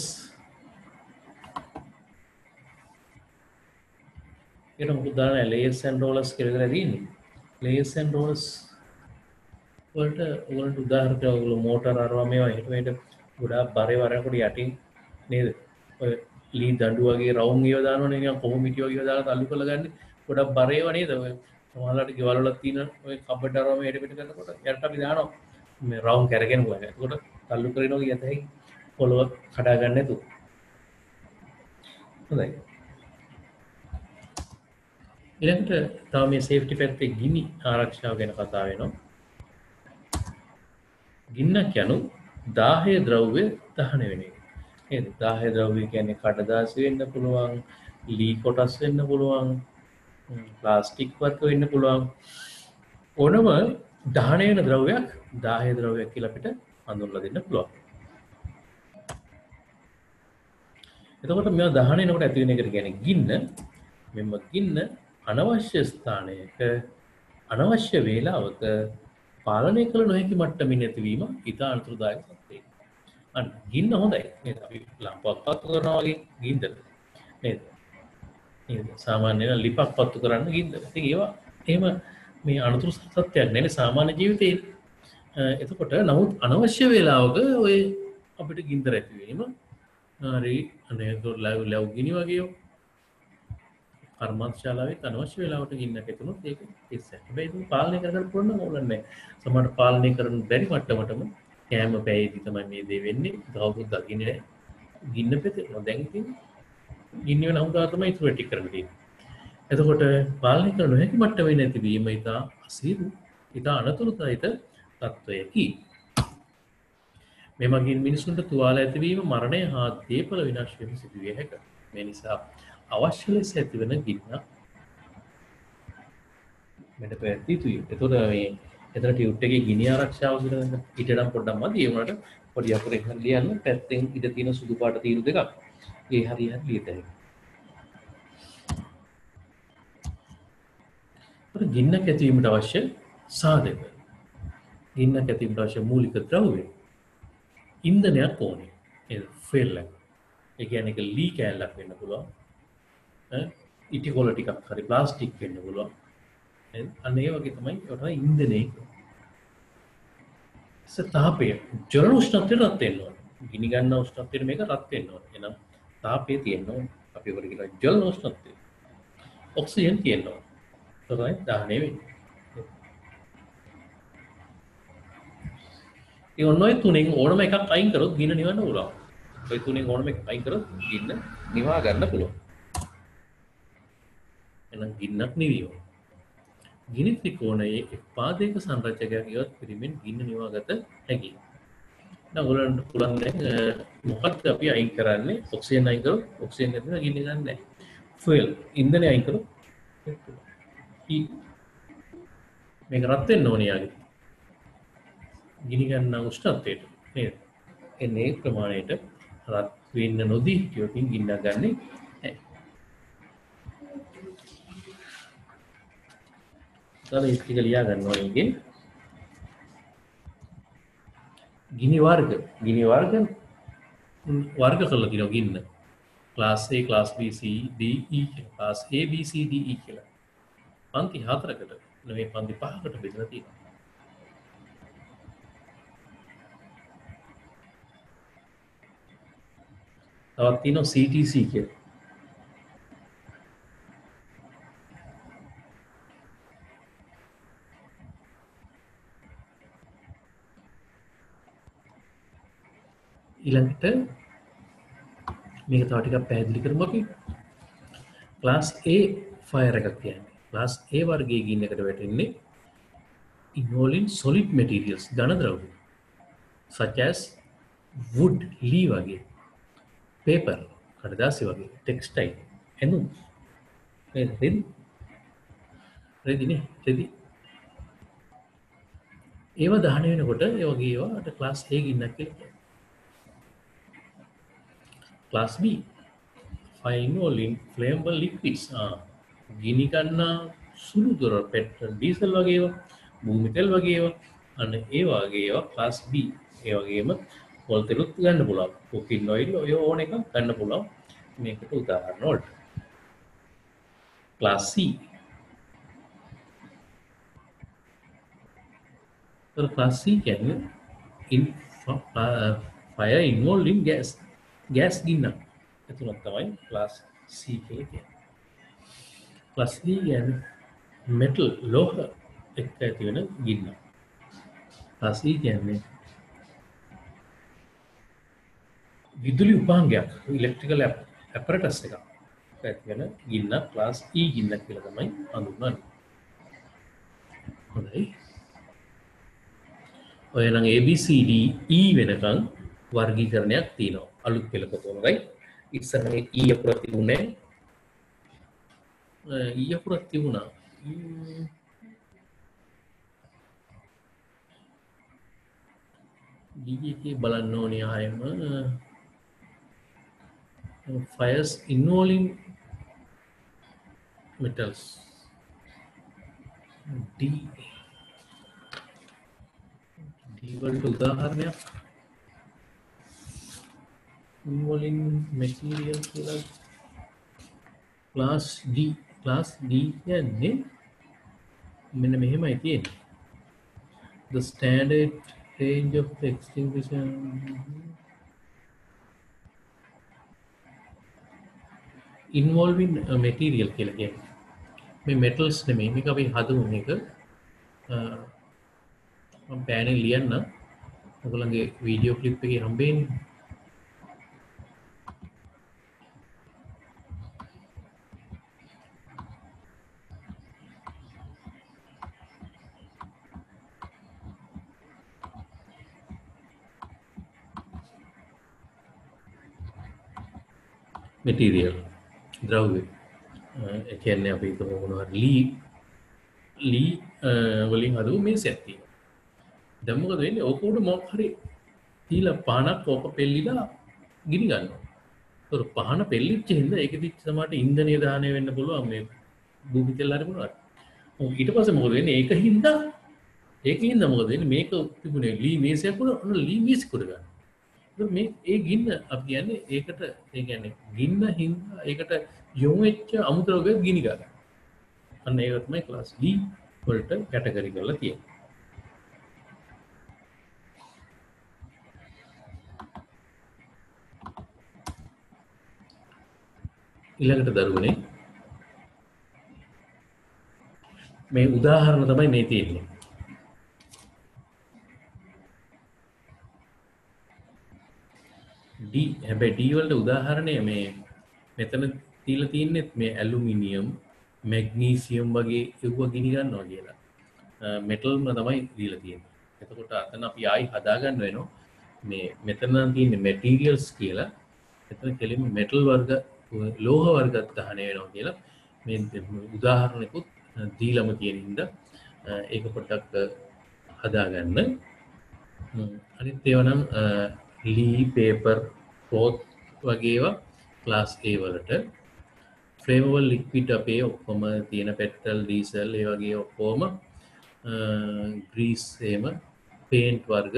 ඒක මොකද දාන්නේ layers and rollers කියලා කරලා තියෙන්නේ layers and rollers වලට වලට උදාහරණයක් ඔයගොල්ලෝ මෝටර අරවා මේවා හිට මේට ගොඩාක් බරේ වරනකොට යටින් නේද ඔය ලී දඬු වගේ රවුම් ඒවා දානවනේ නිකන් කොහොම මිටි වගේ දාලා තල්ලු කරලා ගන්න ගොඩක් බරේ ඒවා නේද ඔය සමහරවිට ගෙවල් වල තියෙන ඔය කබඩ අරවා මේ හෙට පිට කරනකොට යටට අපි දානවා මේ රවුම් කරගෙන ගුවා ඒකට තල්ලු කරනවා කියත හැකි පොළව කඩා ගන්න නැතුව හොඳයි ඊළඟට තව මේ සේෆ්ටි පැත්තේ ගිනි ආරක්ෂාව ගැන කතා වෙනවා ගින්නක් යනු දාහය ද්‍රව්‍ය දහන වෙන එක නේද දාහය ද්‍රව්‍ය කියන්නේ කඩදාසි වෙන්න පුළුවන් ලී කොටස් වෙන්න පුළුවන් ප්ලාස්ටික් වර්ග වෙන්න පුළුවන් ඕනම දහන වෙන ද්‍රව්‍යයක් දාහය ද්‍රව්‍යයක් කියලා අපිට හඳුන්වලා දෙන්න පුළුවන් එතකොට මේවා දහන වෙනකොට ඇති වෙන එකට කියන්නේ ගින්න මෙන්න ගින්න අනවශ්‍ය ස්ථානයක අනවශ්‍ය වේලාවක පාලනය කළ නොහැකි මට්ටමින් ඇතිවීම ඉතා අනතුරුදායක තත්ත්වයක්. අන්න ගින්න හොඳයි. නේද? අපි ලාම්පුවක් පත්තු කරනවා වගේ ගින්නද? නේද? නේද? සාමාන්‍යයෙන් ලිපක් පත්තු කරන්න ගින්නද? ඉතින් ඒවා එහෙම මේ අනතුරු තත්ත්වයක් නෙවෙයි සාමාන්‍ය ජීවිතේ. එතකොට නමුත් අනවශ්‍ය වේලාවක ඔය අපිට ගින්දර ඇතිවීම හරි අනේ ලැබ් ලැබ් ගිනි වගේ කර්මාන්තශාලාවේ අනවශ්‍ය වෙලාවට ගින්නක් ඇතුනොත් ඒක ඉස්සෙල්ලා. හැබැයි ඒක පාලනය කරගන්න පුළුවන් නම් ඕලන්නේ නැහැ. සමහරට පාලනය කරන්න බැරි මට්ටමටම කෑම පැයේදී තමයි මේ දේ වෙන්නේ. කවුරුත් දකින්නේ නැහැ. ගින්න පෙතෙනවා. දැන් ඉතින් ගින්න වෙන හුඟා තමයි ඉතුරු ටික කරන්න තියෙන්නේ. එතකොට පාලනය කරන්න නොහැකි මට්ටමේ නැතිවීම ඉතා අසීරු, ඉතා අනතුරුදායක තත්ත්වයකි. මේ මගින් මිනිසුන්ට තුවාල ඇතිවීම, මරණය හා දේපල විනාශ වීම සිදු විය හැකියි. මේ නිසා අවශ්‍ය ලෙස ඇතිවන ගින්න මෙන්න පැවැත්විය යුතුයි. එතකොට මේ එතන ටියුට් එකේ ගිනි ආරක්ෂාව කියන ඊට නම් පොඩ්ඩක් මදි. ඒ වුණාට පොඩි අකුරෙන් හරි ලියන්න පැත්තෙන් ඉඳ තියෙන සුදු පාට තීරු දෙකක්. ඒ හරියට ලියත හැකියි. ඒතර ගින්නක් ඇතිවීමට අවශ්‍ය සාධක. ගින්නක් ඇතිවීමට අවශ්‍ය මූලික ද්‍රව්‍ය. ඉන්ධනයක් ඕනේ. ඒ ෆෙල් එක. ඒ කියන්නේ ඒක ලී කෑල්ලක් වෙන්න පුළුවන්. ඉටි කොළ ටිකක් හරි ප්ලාස්ටික් වෙන්න පුළුවන්. අන්න ඒ වගේ තමයි ඒකට ඉන්ධනය. තාපය ජල උෂ්ණත්වයට රත් වෙන්න ඕනේ. ගිනි ගන්න උෂ්ණත්වයට මේක රත් වෙන්න ඕනේ. එහෙනම් තාපය තියෙන්න ඕනේ. අපි ඒකට කියනවා ජල උෂ්ණත්වය. ඔක්සිජන් තියෙන්න ඕනේ. තමයි දහනය වෙන්නේ. ඒ ඔන්නෝයි තුනෙන් ඕනම එකක් අයින් කරොත් ගින්න නිවන්න පුළුවන්. ඔය තුනෙන් ඕනම එකක් අයින් කරොත් ගින්න නිවා ගන්න පුළුවන්. එහෙනම් ගින්නක් නිවියෝ. ගිනි ත්‍රිකෝණයේ එක් පාදයක සංරචකයක් ඉවත් කිරීමෙන් ගින්න නිවාගත හැකියි. දැන් ඔයගොල්ලන්ට පුළුවන් දැන් මොකක්ද අපි අයින් කරන්නේ ඔක්සිජන් අයින් කරොත් ඔක්සිජන් නැතිව ගිනි ගන්න නැහැ. ෆුවල් ඉන්ධනය අයින් කරොත් හීට් මේක රත් වෙන්න ඕනේ යාගේ. ගිනි ගන්න උෂ්ණත්වයට නේද? එන්නේ ඒ ප්‍රමාණයට රත් වෙන්න නොදී කියොකින් ගින්න ගන්නේ නැහැ. තව ඒක ටික ලියා ගන්න ඕනේ ඉතින්. ගිනි වර්ග ගිනි වර්ග වර්ග කරලා තියෙනවා ගින්න. Class A, class B, C, D, E කියලා. Class A, B, C, D, E කියලා. පන්ති හතරකට නෙවෙයි පන්ති පහකට බෙදලා තියෙනවා. තවත් තියෙනවා C T C කියලා. ඊළඟට මේක තව ටිකක් පැහැදිලි කරමු අපි. ක්ලාස් A ෆයර් එකක් කියන්නේ. ක්ලාස් A වර්ගයේ ගින්නකට වැටෙන්නේ involving solid materials ඝන ද්‍රව්‍ය such as wood ලී වගේ paper කඩදාසි වගේ textile එනු රෙදි රෙදි නේ රෙදි ඒවා දහන වෙනකොට ඒ වගේ ඒවාට ක්ලාස් A ගින්නක් කියලා. Class B fine flammable liquids ආ ගිනි ගන්නා සුළු දොර පෙට්‍රල් ඩීසල් වගේ ඒවා භූමි තෙල් වගේ ඒවා අන්න ඒ වගේ ඒවා ක්ලාස් B ඒ වගේම පොල් තෙලුත් ගන්න පුළුවන් කුකින් ඔයිල් ඔය ඕන එකක් ගන්න පුළුවන් මේකට උදාහරණ වලට. ක්ලාස් C तर ක්ලාස් C කියන්නේ in fire involving gas gas ගින්න එතනක් තමයි ක්ලාස් C කියලා කියන්නේ. ක්ලාස් D කියන්නේ metal ලෝහ එක්ක ඇති වෙන ගින්න. ක්ලාස් E කියන්නේ විදුලි උපාංගයක් ඉලෙක්ට්‍රිකල් ඇපරටස් එකක් ඇති වෙන ගින්න ක්ලාස් E ගින්න කියලා තමයි හඳුන්වන්නේ. හොඳයි. ඔය නම් A B C D E වෙනකන් වර්ගීකරණයක් තියෙනවා. අලුත් පෙළක තෝරගයි. ඉස්සර මේ E අකුරක් තිබුණේ E අකුරක් තිබුණා. D එකේ බලන්න ඕනේ ආයෙම fires involving metals D D වලට උදාහරණයක් involving material කියලා class D class D කියන්නේ මෙන්න මෙහෙමයි තියෙන්නේ. The standard range of the extinguisher involving a material කියලා කියන්නේ. මේ metals නෙමෙයි මේක අපි හදමු මේක. මම පෑනේ ලියන්න. ඔයගොල්ලන්ගේ වීඩියෝ ක්ලිප් එකේ හම්බෙන්නේ. material ද්‍රව්‍ය ඒ කියන්නේ අපි හිතමු මොනවා ලී ලී වලින් හදපු මේසයක් තියෙනවා. දැන් මොකද වෙන්නේ? ඕක උඩ මොකක් හරි තීලා පහනක් ඕක පෙල්ලිලා ගිනි ගන්නවා. ඒතර පහන පෙල්ලිච්ච හින්දා ඒකෙදි සමහරට ඉන්ධනය දාහනය වෙන්න පුළුවන් මේ භූමි තෙල් හරි මොනවද. ඊට පස්සේ මොකද වෙන්නේ? ඒක හින්දා ඒකින් හින්දා මොකද වෙන්නේ? මේක තිබුණේ ලී මේසයක් උඩ ඔන්න ලී මේස කුඩ ගන්න. මේ ඒ ගින්න අපි කියන්නේ ඒකට ඒ කියන්නේ ගින්න හින්දා ඒකට යොමු වෙච්ච අමුද්‍රව්‍ය ගිනි ගන්න. අන්න ඒක තමයි ක්ලාස් D වලට කැටගරි කරලා තියෙන්නේ. ඊළඟට දරුවනේ මේ උදාහරණ තමයි මේ තියෙන්නේ. D හැබැයි D වලට උදාහරණය මේ මෙතන තියලා තින්නේ මේ ඇලුමිනියම් මැග්නීසියම් වගේ ඒව ගිනි ගන්නවා කියලා. මෙටල්ම තමයි දීලා තියෙන්නේ. එතකොට අතන අපි ආයි හදා ගන්න වෙනවා මේ මෙතන තියෙන්නේ materials කියලා. එතන කෙලින්ම metal වර්ග ලෝහ වර්ගත් ගහණය වෙනවා කියලා මේ උදාහරණයකුත් දීලම කියන හින්දා ඒක පොඩ්ඩක් හදාගන්න. අනිත් ඒවා නම් ලී පේපර් ක්ලොත් වගේ ඒවා ක්ලාස් A වලට ෆ්ලේමබල් ලික්විඩ් අපේ ඔක්කොම තියෙන පෙට්‍රල් ඩීසල් ඒ වගේ ඔක්කොම ග්‍රීස් එහෙම පේන්ට් වර්ග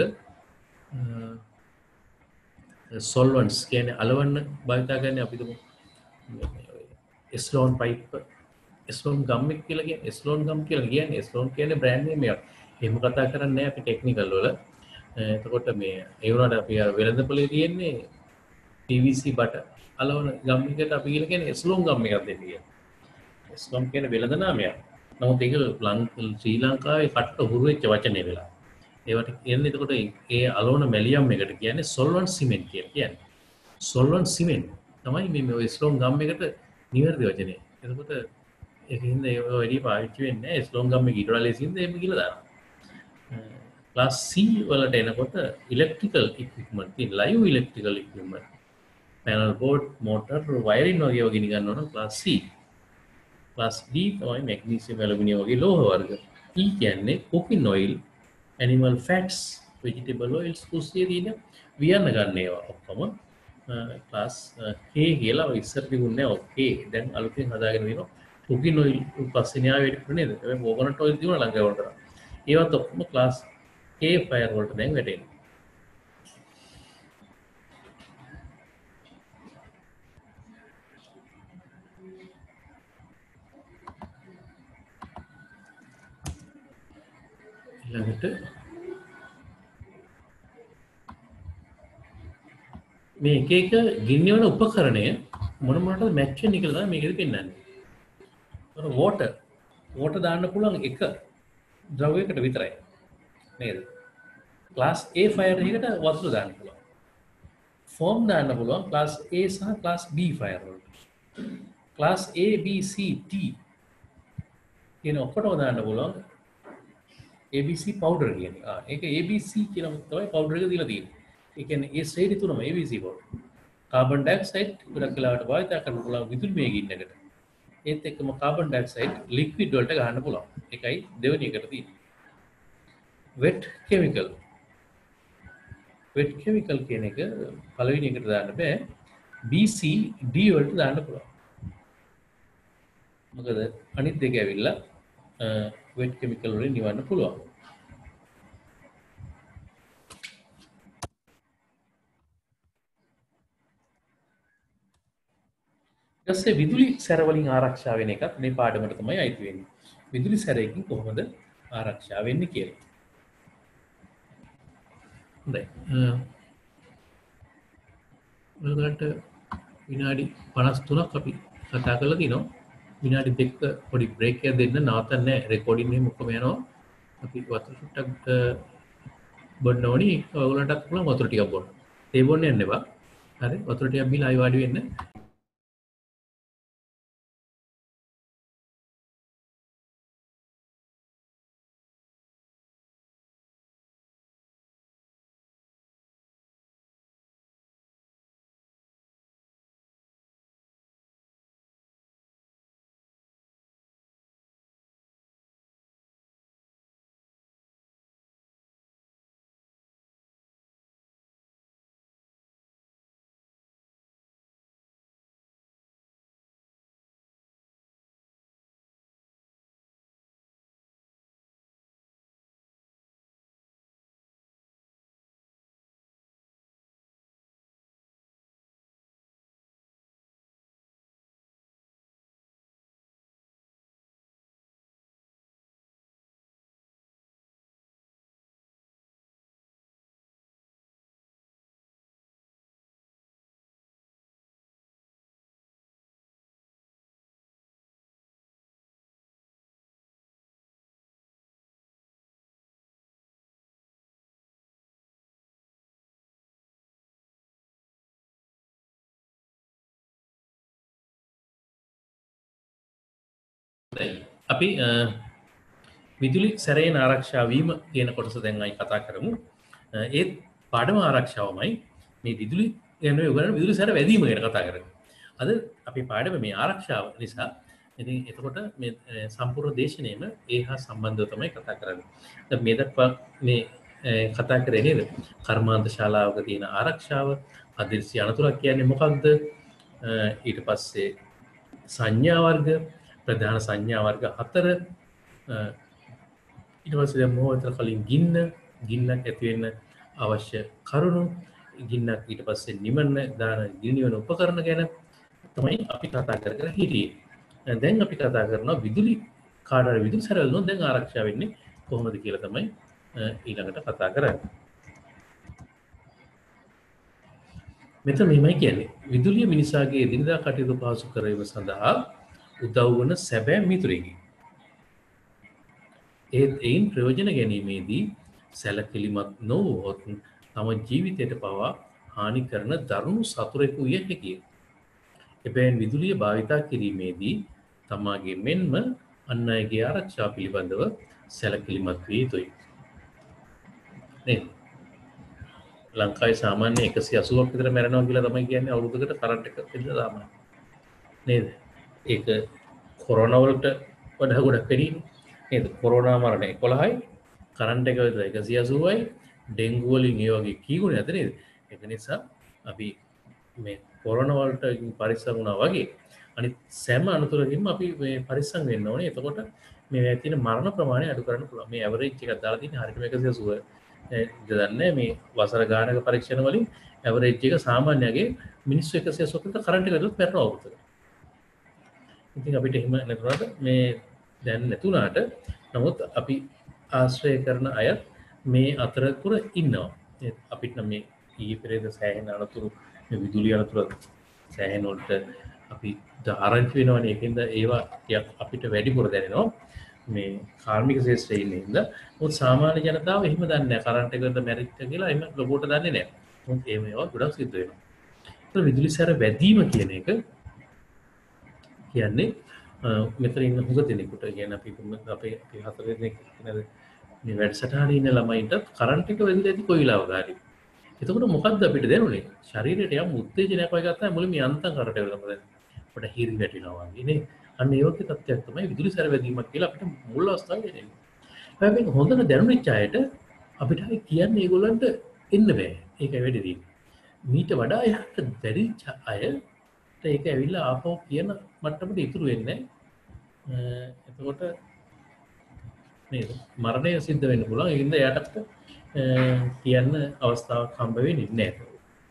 සොල්වන්ට්ස් කියන්නේ අලවන්න භාවිතා කරන්නේ අපි තුමු එස්ලෝන් පයිප් එස්ලෝන් ගම් එක කියලා කියන්නේ එස්ලෝන් ගම් කියලා කියන්නේ එස්ලෝන් කියන්නේ බ්‍රෑන්ඩ් නේම් එකක්. එහෙම කතා කරන්නේ නැහැ අපි ටෙක්නිකල් වල. එතකොට මේ ඒ වුණාට අපි අර වෙළඳපොලේ තියෙන්නේ P V C බට අලවන ගම් එකට අපි කියලා කියන්නේ එස්ලෝන් ගම් එකක් දෙන්න කියලා. එස්ලෝන් කියන්නේ වෙළඳ නාමයක්. නමුත් ඒක ශ්‍රී ලංකාවේ කට්ට හුරු වෙච්ච වචනේ වෙලා. ඒවට කියන්නේ එතකොට ඒ අලවන මැලියම් එකට කියන්නේ සොල්වන්ට් සිමෙන්ට් කියලා කියන්නේ. සොල්වන්ට් සිමෙන්ට් තමයි මේ මේ එස්ලෝන් ගම් එකට නිවැරදි වචනේ. එතකොට ඒකින්ද ඒ වැඩි පාවිච්චි වෙන්නේ නැහැ. එස්ලෝන් ගම් එක ඊට වඩා ලේසියින්ද එහෙම කියලා දානවා. ක්ලාස් C වලට එනකොට ඉලෙක්ට්‍රිකල් ඉක්විප්මන්ට් තියෙන live electrical equipment panel board motor wiring වගේ වගේ ගන්න ඕන ක්ලාස් C. ක්ලාස් D තමයි මැග්නීසියම් ඇලුමිනියම් වගේ ලෝහ වර්ග. E කියන්නේ cooking oil, animal fats, vegetable oils කුස්සිය තියෙන වියන්න ගන්න ඒවා ඔක්කොම ක්ලාස් K කියලා ඔය ඉස්සර තිබුණේ ඔකේ දැන් අලුතෙන් හදාගෙන වෙනවා cooking oil පස්සේ න්යාය වෙන්න නේද? හැබැයි coconut oil තිබුණා ලංකාවේ වලට. ඒවත් ඔක්කොම ක්ලාස් K ෆයර් වලට දැන් වැටෙනවා. ඊළඟට මේ එක එක ගින්නවන උපකරණය මොන මොනටද මැච් වෙන්නේ කියලා තමයි මේකෙදි පෙන්නන්නේ. අර වෝටර් වෝටර් දාන්න පුළුවන් එක ද්‍රවයකට විතරයි. නේද? ක්ලාස් A ෆයර් එකකට වතුර දාන්න පුළුවන්. ෆෝම් දාන්න පුළුවන් ක්ලාස් A සහ ක්ලාස් B ෆයර් වලට. Class A B C T කියන ඔක්කොටම දාන්න පුළුවන් A B C පවුඩර් කියන්නේ. ආ ඒක A B C කියන තමයි පවුඩර් එක දීලා තියෙන්නේ. ඒ කියන්නේ ඒ ශ්‍රේණි තුනම A B C powder. Carbon dioxide ගොඩක් වෙලාවට භාවිත කරන්න පුළුවන් විදුලි මේගින්නකට. ඒත් එක්කම කාබන් ඩයොක්සයිඩ් ලික්විඩ් වලට ගන්න පුළුවන්. ඒකයි දෙවෙනි එකට තියෙන්නේ. වෙට් කෙමිකල් වෙට් කෙමිකල් කියන එක පළවෙනි එකට දාන්න බෑ. B C D වලට දාන්න පුළුවන්. මොකද අනිත් දෙක ඇවිල්ලා වෙට් කෙමිකල් වලින් නිවන්න පුළුවන්. ඊටසේ විදුලි සැර වලින් ආරක්ෂා වෙන එකත් මේ පාඩමට තමයි අයිති වෙන්නේ. විදුලි සැරයකින් කොහොමද ආරක්ෂා වෙන්නේ කියලා. හොඳයි. ඔයගලන්ට විනාඩි පනස් තුනක් අපි කතා කරලා තිනවා. විනාඩි දෙක පොඩි බ්‍රේක් එකක් දෙන්න නවත්තන්නේ නැහැ. රෙකෝඩින් එකම ඔක්කොම යනවා. අපි වතුර ටිකක් බොන්න ඕනි. ඔයගලන්ටත් පුළුවන් වතුර ටිකක් බොන්න. තේ බොන්න යන්න එපා. හරි. වතුර ටිකක් බීලා ආයි වාඩි වෙන්න. අපි විදුලි සැරයෙන් ආරක්ෂා වීම කියන කොටස දැන් අයි කතා කරමු. ඒත් පාඩම ආරක්ෂාවමයි මේ විදුලි ගැන උගලන විදුලි සැර වැදීම ගැන කතා කරන්නේ. අද අපි පාඩම මේ ආරක්ෂාව නිසා ඉතින් එතකොට මේ සම්පූර්ණ දේශනයේම ඒ හා සම්බන්ධව තමයි කතා කරන්නේ. දැන් මේ දක්වා මේ කතා කරේ නේද? කර්මාන්ත ශාලාවක තියෙන ආරක්ෂාව, අදිර්ශි අනතුරක් කියන්නේ මොකක්ද? ඊට පස්සේ සංඥා වර්ග, ප්‍රධාන සංඥා වර්ග හතර, ඊට පස්සේ දැන් මොහොතක කලින් ගින්න, ගින්නක් ඇති වෙන්න අවශ්‍ය කරුණු, ගින්නක් ඊට පස්සේ නිමන්න දාන ගිනිවන උපකරණ ගැන තමයි අපි කතා කර කර හිටියේ. දැන් අපි කතා කරනවා විදුලි කාඩර විදුලි සැරවල නෝ දැන් ආරක්ෂා වෙන්නේ කොහොමද කියලා තමයි ඊළඟට කතා කරන්නේ. මෙතන මෙහෙමයි කියන්නේ විදුලිය මිනිසාගේ එදිනදා කටයුතු පහසු කරවීම සඳහා උදව් වන සැබෑ මිතුරෙකි. ඒත් එයින් ප්‍රයෝජන ගැනීමේදී සැලකිලිමත් නොවුවහොත් තම ජීවිතයට පවා හානි කරන දරුණු සතුරෙකු විය හැකිය. එබැවින් විදුලිය භාවිතා කිරීමේදී තමාගේ මෙන්ම අන් අයගේ ආරක්ෂාව පිළිබඳව සැලකිලිමත් විය යුතුයි. නේද? ලංකාවේ සාමාන්‍ය එකසිය අසූවක් විතර මැරෙනවා කියලා තමයි කියන්නේ අවුරුද්දකට කරන්ට් එක පිළිලා දාමයි. නේද? ඒක කොරෝනා වලට වඩා ගොඩක් වැඩි නේද? කොරෝනා මරණ එකොළහයි, කරන්ට් එක විතර එකසිය අසූවයි, ඩෙන්ගු වලින් ඒ වගේ කී ගුණයක්ද නේද? ඒක නිසා අපි මේ කොරෝනා වලට පරිස්සම් වුණා වගේ අනිත් සෑම අනතුරකින්ම අපි මේ පරිස්සම් වෙන්න ඕනේ. එතකොට මේ තියෙන මරණ ප්‍රමාණය අඩු කරන්න පුළුවන්. මේ ඇවරේජ් එකක් දාලා තියෙන්නේ හරියටම එකසිය අසූව. දන්නේ මේ වසර ගානක පරීක්ෂණ වලින් ඇවරේජ් එක සාමාන්‍යගේ මිනිස්සු එකසිය අසූවක විතර කරන්ට් එක දුත් මැරෙනවා අවුරුද්දකට. ඉතින් අපිට එහෙම නැතුණාට මේ දැන් නැතුණාට නමුත් අපි ආශ්‍රය කරන අය මේ අතරතුර ඉන්නවා. අපිට නම් මේ ඊයේ පෙරේද සෑහෙන අනතුරු මේ විදුලි අනතුරු සෑහෙන වලට අපි ආරංචි වෙනවනේ. ඒකෙන්ද ඒවා අපිට වැඩිපුර දැනෙනවා මේ කාර්මික ශාස්ත්‍රයේ ඉන්න හින්දා. මොකද සාමාන්‍ය ජනතාව එහෙම දන්නේ නැහැ කරන්ට් එකකට මැරිච්ච කියලා එහෙම ලොකුට දන්නේ නැහැ. මොකද ඒ මේවා ගොඩක් සිද්ධ වෙනවා. ඒත් විදුලි සැර වැදීම කියන එක කියන්නේ මෙතන ඉන්න හුඟ දෙනෙකුට කියන්නේ අපි අපේ අපි හතර දෙනෙක් නේද මේ වැඩසටහනේ ඉන්න ළමයින්ට කරන්ට් එක වැදිලා ඇති කොයි වෙලාවක හරි. එතකොට මොකද්ද අපිට දැනුනේ? ශරීරයට යම් උත්තේජනයක් වගේ ගත්තා මුලින්ම යන්තම් කරට වෙනවා දැන්. අපිට හිරි වැටෙනවා වගේ නේ. අන්න ඒ වගේ තත්ත්වයක් තමයි විදුලි සැර වැදීමක් කියලා අපිට මුල් අවස්ථාවේ දැනෙන්නේ. හැබැයි මේක හොඳට දැනුනෙච්ච අයට අපිට හරි කියන්නේ ඒගොල්ලන්ට එන්න බෑ. ඒකයි වැඩි තියෙන්නේ. මීට වඩා එහාට දැරිච්ච අයට ඒක ඇවිල්ලා ආපහු කියන මට්ටමට ඉතුරු වෙන්නේ නැහැ. එතකොට නේද? මරණය සිද්ධ වෙන්න පුළුවන්. ඒකින්ද එයාට කියන්න අවස්ථාවක් හම්බ වෙන්නේ නැහැ.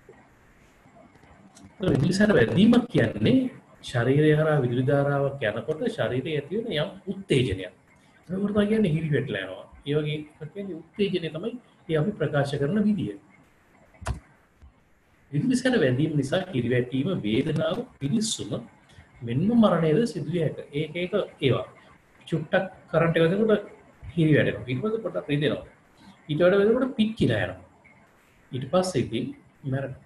විදුලි සැර වැදීමක් කියන්නේ ශරීරය හරහා විදුලි ධාරාවක් යනකොට ශරීරයේ ඇති වෙන යම් උත්තේජනයක්. ඒක තමයි කියන්නේ හිරි වැටලා යනවා. ඒ වගේ කියන්නේ උත්තේජනය තමයි ඒ අපි ප්‍රකාශ කරන විදිය. විදුලි සැර වැදීම නිසා හිරි වැටීම, වේදනාව, පිළිස්සුම මෙන්න මරණයද සිදු විය හැක. ඒක ඒක ඒවා. චුට්ටක් කරන්ට් එක දෙනකොට හිරි වැටෙනවා. ඊට පස්සේ පොඩක් රිදෙනවා. ඊට වඩා වෙනකොට පිච්චිලා යනවා. ඊට පස්සේ ඉතින් මැරෙනවා.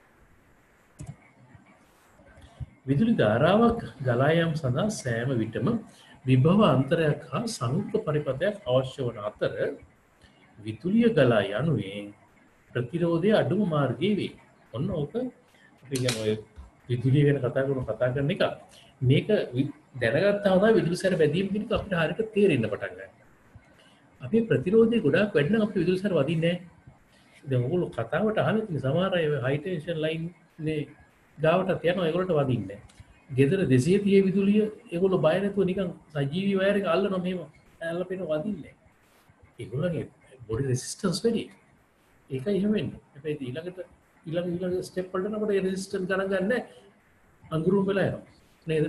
විදුලි ධාරාවක් ගලා යාම සඳහා සෑම විටම විභව අන්තරයක් හා සංයුක්ත පරිපථයක් අවශ්‍ය වන අතර විදුලිය ගලා යනුවෙන් ප්‍රතිරෝධය අඩුම මාර්ගයේ වේ. ඔන්න ඕක අපි කියන ඔය විදුලිය ගැන කතා කරන කතා කරන එක මේක දැනගත්තාම තමයි විදුලි සැර වැදීම කියන එක අපිට හරියට තේරෙන්න පටන් ගන්නවා. අපි ප්‍රතිරෝධය ගොඩාක් වැඩි නම් අපිට විදුලි සැර වදින්නේ නැහැ. දැන් ඔයගොල්ලෝ කතාවට අහලා තියෙන සමහර අය හයි ටෙන්ෂන් ලයින් නේ ගාවට යනවා ඒගොල්ලන්ට වදින්නේ නැහැ. ගෙදර දෙසිය තිහේ විදුලිය ඒගොල්ලෝ බය නැතුව නිකන් සජීවී වයර් එක අල්ලනවා මෙහෙම. අල්ලපෙන වදින්නේ නැහැ. ඒගොල්ලන්ගේ බොඩි රෙසිස්ටන්ස් වැඩි. ඒකයි එහෙම වෙන්නේ. හැබැයි ඊළඟට ඊළඟ ඊළඟ ස්ටෙප් වලට නකොට ඒ රෙසිස්ටන්ස් ගණන් ගන්න නැහැ. අඟුරුම් වෙලා යනවා. නේද?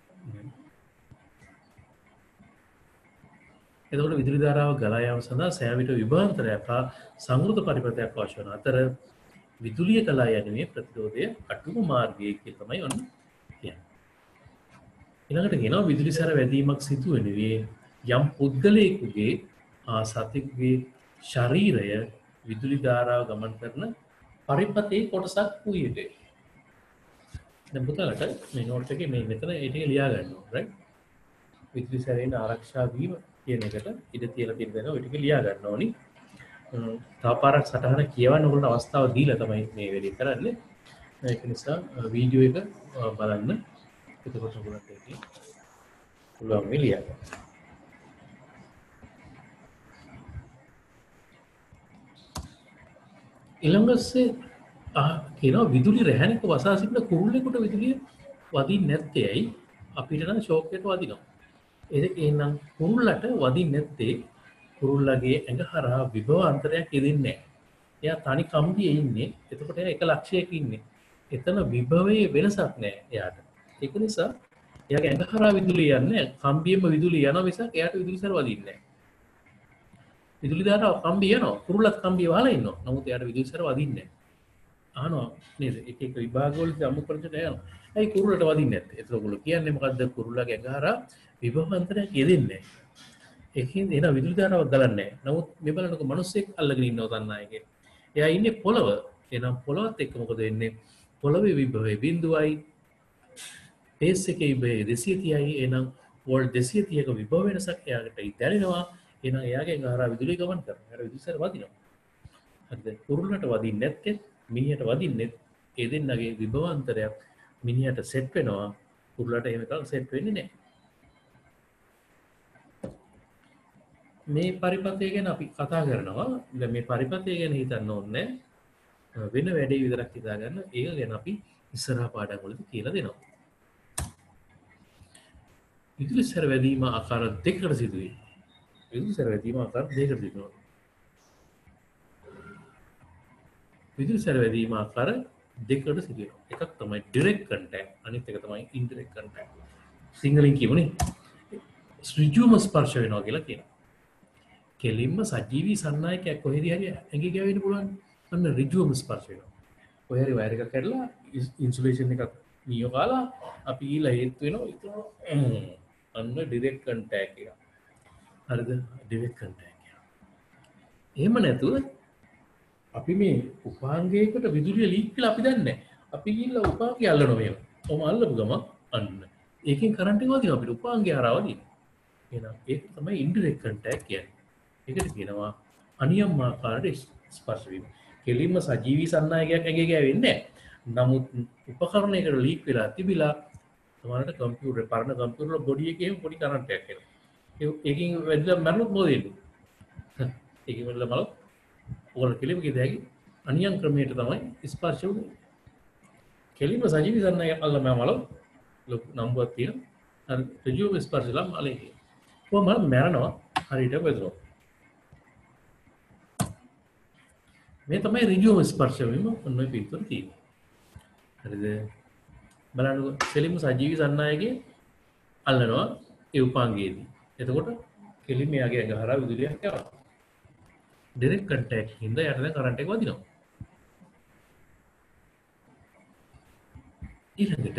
එතකොට විදුලි ධාරාව ගලා යාම සඳහා සෑම විට විභවාන්තරයක් හා සංවෘත පරිපථයක් අවශ්‍ය වන අතර විදුලිය ගලා යෑමේ ප්‍රතිරෝධය අඩුම මාර්ගයේ කියලා තමයි ඔන්න කියන්නේ. ඊළඟට කියනවා විදුලි සැර වැදීමක් සිදු වෙනුවේ යම් පුද්ගලයෙකුගේ ආ සතෙකුගේ ශරීරය විදුලි ධාරාව ගමන් කරන පරිපථයේ කොටසක් වූයේද. දැන් පුතාලට මේ නෝට් එකේ මේ මෙතන ඒ ටික ලියා ගන්න ඕනේ right. විදුලි සැරයෙන් ආරක්ෂා වීම කියන එකට ඉඩ තියලා තියෙන දේ ඔය ටික ලියා ගන්න ඕනි. තව පාරක් සටහන කියවන්න ඔයගොල්ලන්ට අවස්ථාව දීලා තමයි මේ වැඩේ කරන්නේ. ඒක නිසා වීඩියෝ එක බලන්න. එතකොට ඔයගොල්ලන්ට ඒක පුළුවන් වෙලිය. ඊළඟසේ කියනවා විදුලි රැහැනක වසා සිටින කුරුල්ලෙකුට විදුලිය වදින්නේ නැත්තේ ඇයි? අපිට නම් ෂෝක් එක වදිනවා. ඒක එහෙනම් කුරුල්ලට වදින්නේ නැත්තේ කුරුල්ලගේ ඇඟ හරහා විභව අන්තරයක් යෙදෙන්නේ නැහැ. එයා තනි කම්බියේ ඉන්නේ. එතකොට එයා එක ලක්ෂයක ඉන්නේ. එතන විභවයේ වෙනසක් නැහැ එයාට. ඒක නිසා එයාගේ ඇඟ හරහා විදුලිය යන්නේ කම්බියෙම විදුලිය යනවා මිසක් එයාට විදුලි සැර වදින්නේ නැහැ. විදුලි ධාරාව කම්බිය යනවා. කුරුල්ලත් කම්බිය වහලා ඉන්නවා. නමුත් එයාට විදුලි සැර වදින්නේ නැහැ. අහනවා නේද? එක එක විභාගවලදී අමු කරගෙන යනවා. ඇයි කුරුල්ලට වදින්නේ නැත්තේ? ඒතර ඔයගොල්ලෝ කියන්නේ මොකද්ද? කුරුල්ලගේ ඇඟ හරහා විභව අන්තරයක් යෙදෙන්නේ නැහැ. ඒකෙන් එන විදුලි ධාරාවක් ගලන්නේ නැහැ. නමුත් මේ බලනකොට මිනිස්සෙක් අල්ලගෙන ඉන්නව තන්නායකේ. එයා ඉන්නේ පොළව. එහෙනම් පොළවත් එක්ක මොකද වෙන්නේ? පොළවේ විභවය බිඳුවයි. බේස් එකේ විභවය දෙසිය තිහයි. එහෙනම් වෝල්ට් දෙසිය තිහක විභව වෙනසක් එයාට දැනෙනවා. එහෙනම් එයාගේ ඇඟ හරහා විදුලි ගමන් කරනවා. එයාට විදුලි සැර වදිනවා. හරිද? කුරුල්ලට වදින්නේ නැත්තේ මිනිහට වදින්නේ ඒ දෙන්නගේ විභවාන්තරයක් මිනිහට සෙට් වෙනවා. කුරුල්ලට එහෙම එකක් සෙට් වෙන්නේ නැහැ. මේ පරිපථය ගැන අපි කතා කරනවා. දැන් මේ පරිපථය ගැන හිතන්න ඕනේ වෙන වැඩේ විතරක් හිතා ගන්න. ඒක ගැන අපි ඉස්සරහා පාඩම් වලදී කියලා දෙනවා. විදුලි සැර වැදීම ආකාර දෙකකට සිදුවේ. විදුලි සැර වැදීම ආකාර දෙකකට සිදුවෙනවා. විදුලි සැර වැදීම ආකාර දෙකකට සිදුවෙනවා. එකක් තමයි ඩිරෙක්ට් කන්ටැක්ට්, අනිත් එක තමයි ඉන්ඩිරෙක්ට් කන්ටැක්ට්. සිංහලෙන් කියමුනේ ඍජුවම ස්පර්ශ වෙනවා කියලා කියනවා. කෙලින්ම සජීවී සන්නායකයක් කොහෙදී හරි ඇඟේ ගෑවෙන්න පුළුවන්. අන්න ඍජුවම ස්පර්ශ වෙනවා. කොහේ හරි වයර් එකක් කැඩලා ඉන්සුලේෂන් එකක් නියෝ කාලා අපි ඊළඟ හේතු වෙනවා. ඒක අන්න ඩිරෙක්ට් කන්ටැක්ට් එක. හරිද? ඩිරෙක්ට් කන්ටැක්ට් එක. එහෙම නැතුව අපි මේ උපාංගයකට විදුලිය ලීක් කියලා අපි දන්නේ නැහැ. අපි ගිහිල්ලා උපාංගය අල්ලනවා මේව. කොහොම අල්ලපු ගමන් අන්න ඒකෙන් කරන්ට් එක වදිනවා අපිට උපාංගය හරහා වදිනවා. එහෙනම් ඒක තමයි ඉන්ඩිරෙක්ට් කන්ටැක්ට් කියන්නේ. ඒකට කියනවා අනියම් ආකාරයට ස්පර්ශ වීම. කෙලින්ම සජීවී සන්නායකයක් ඇඟේ ගෑවෙන්නේ නැහැ. නමුත් උපකරණයකට ලීක් වෙලා තිබිලා සමහරවිට කම්පියුටර් පරණ කම්පියුටර් වල බොඩි එකේ පොඩි කරන්ට් එකක් එනවා. ඒකෙන් වැදිලා මරණොත් මොකද වෙන්නේ? ඒකෙන් වැදිලා මරොත් ඔයාලා කෙලින්ම කිය දෙහැකි අනියම් ක්‍රමයට තමයි ස්පර්ශ වෙන්නේ. කෙලින්ම සජීවී සන්නායකයක් අල්ලම මරොත් ලොකු නම්බුවක් තියෙනවා. හරි ඍජුව ස්පර්ශලා මලේ. කොහොම මරනවා හරියට වැදුනොත්. මේ තමයි ඍජුවම ස්පර්ශ වීම ඔන්න ඔය පිටුර තියෙන්නේ. හරිද? බලන්නකො කෙලින්ම සජීවී සන්නායකයේ අල්ලනවා ඒ උපාංගයේදී. එතකොට කෙලින්ම යාගේ ඇඟ හරහා විදුලියක් යනවා. ඩිරෙක්ට් කන්ටැක්ට් හින්දා යට දැන් කරන්ට් එක වදිනවා. ඊළඟට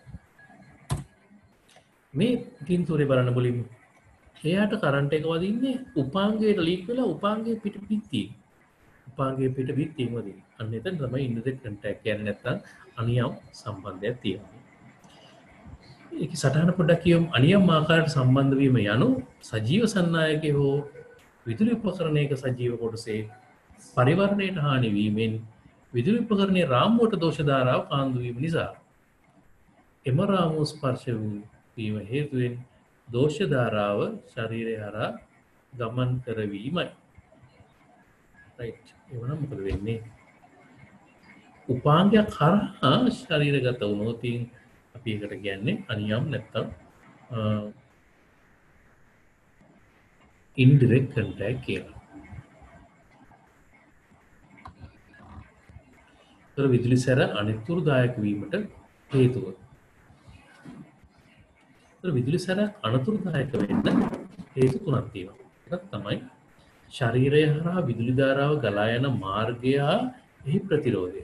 මේ පින්තූරේ බලන්න බලමු. එයාට කරන්ට් එක වදින්නේ උපාංගයට ලීක් වෙලා උපාංගයේ පිට පිටියේ. උපාංගයේ පිට පිටියෙන් වදින්නේ. අන්න එතන තමයි ඉන්ඩිරෙක්ට් කන්ටැක්ට් කියන්නේ නැත්තම් අනියම් සම්බන්ධයක් තියෙනවා. ඒක සටහන පොඩ්ඩක් කියමු. අනියම් ආකාරයට සම්බන්ධ වීම යනු සජීව සන්නායකයේ හෝ විදුලි උපකරණයක සජීව කොටසේ පරිවර්ණයට හානි වීමෙන් විදුලි උපකරණයේ රාමුවට දෝෂ ධාරාව කාන්දු වීම නිසා එම රාමුව ස්පර්ශ වීම හේතුවෙන් දෝෂ ධාරාව ශරීරය හරහා ගමන් කරවීමයි. රයිට්. එවනම් මොකද වෙන්නේ? උපාංගයක් හරහා ශරීරගත වුණොත් අපි ඒකට කියන්නේ අනියම් නැත්තම් ඉන්ඩිරෙක්ට් කන්ටැක්ට් කියලා. ඒතර විදුලි සැර අනතුරුදායක වීමට හේතුව. ඒතර විදුලි සැර අනතුරුදායක වෙන්න හේතු තුනක් තියෙනවා. එකක් තමයි ශරීරය හරහා විදුලි ධාරාව ගලා යන මාර්ගය එහි ප්‍රතිරෝධය.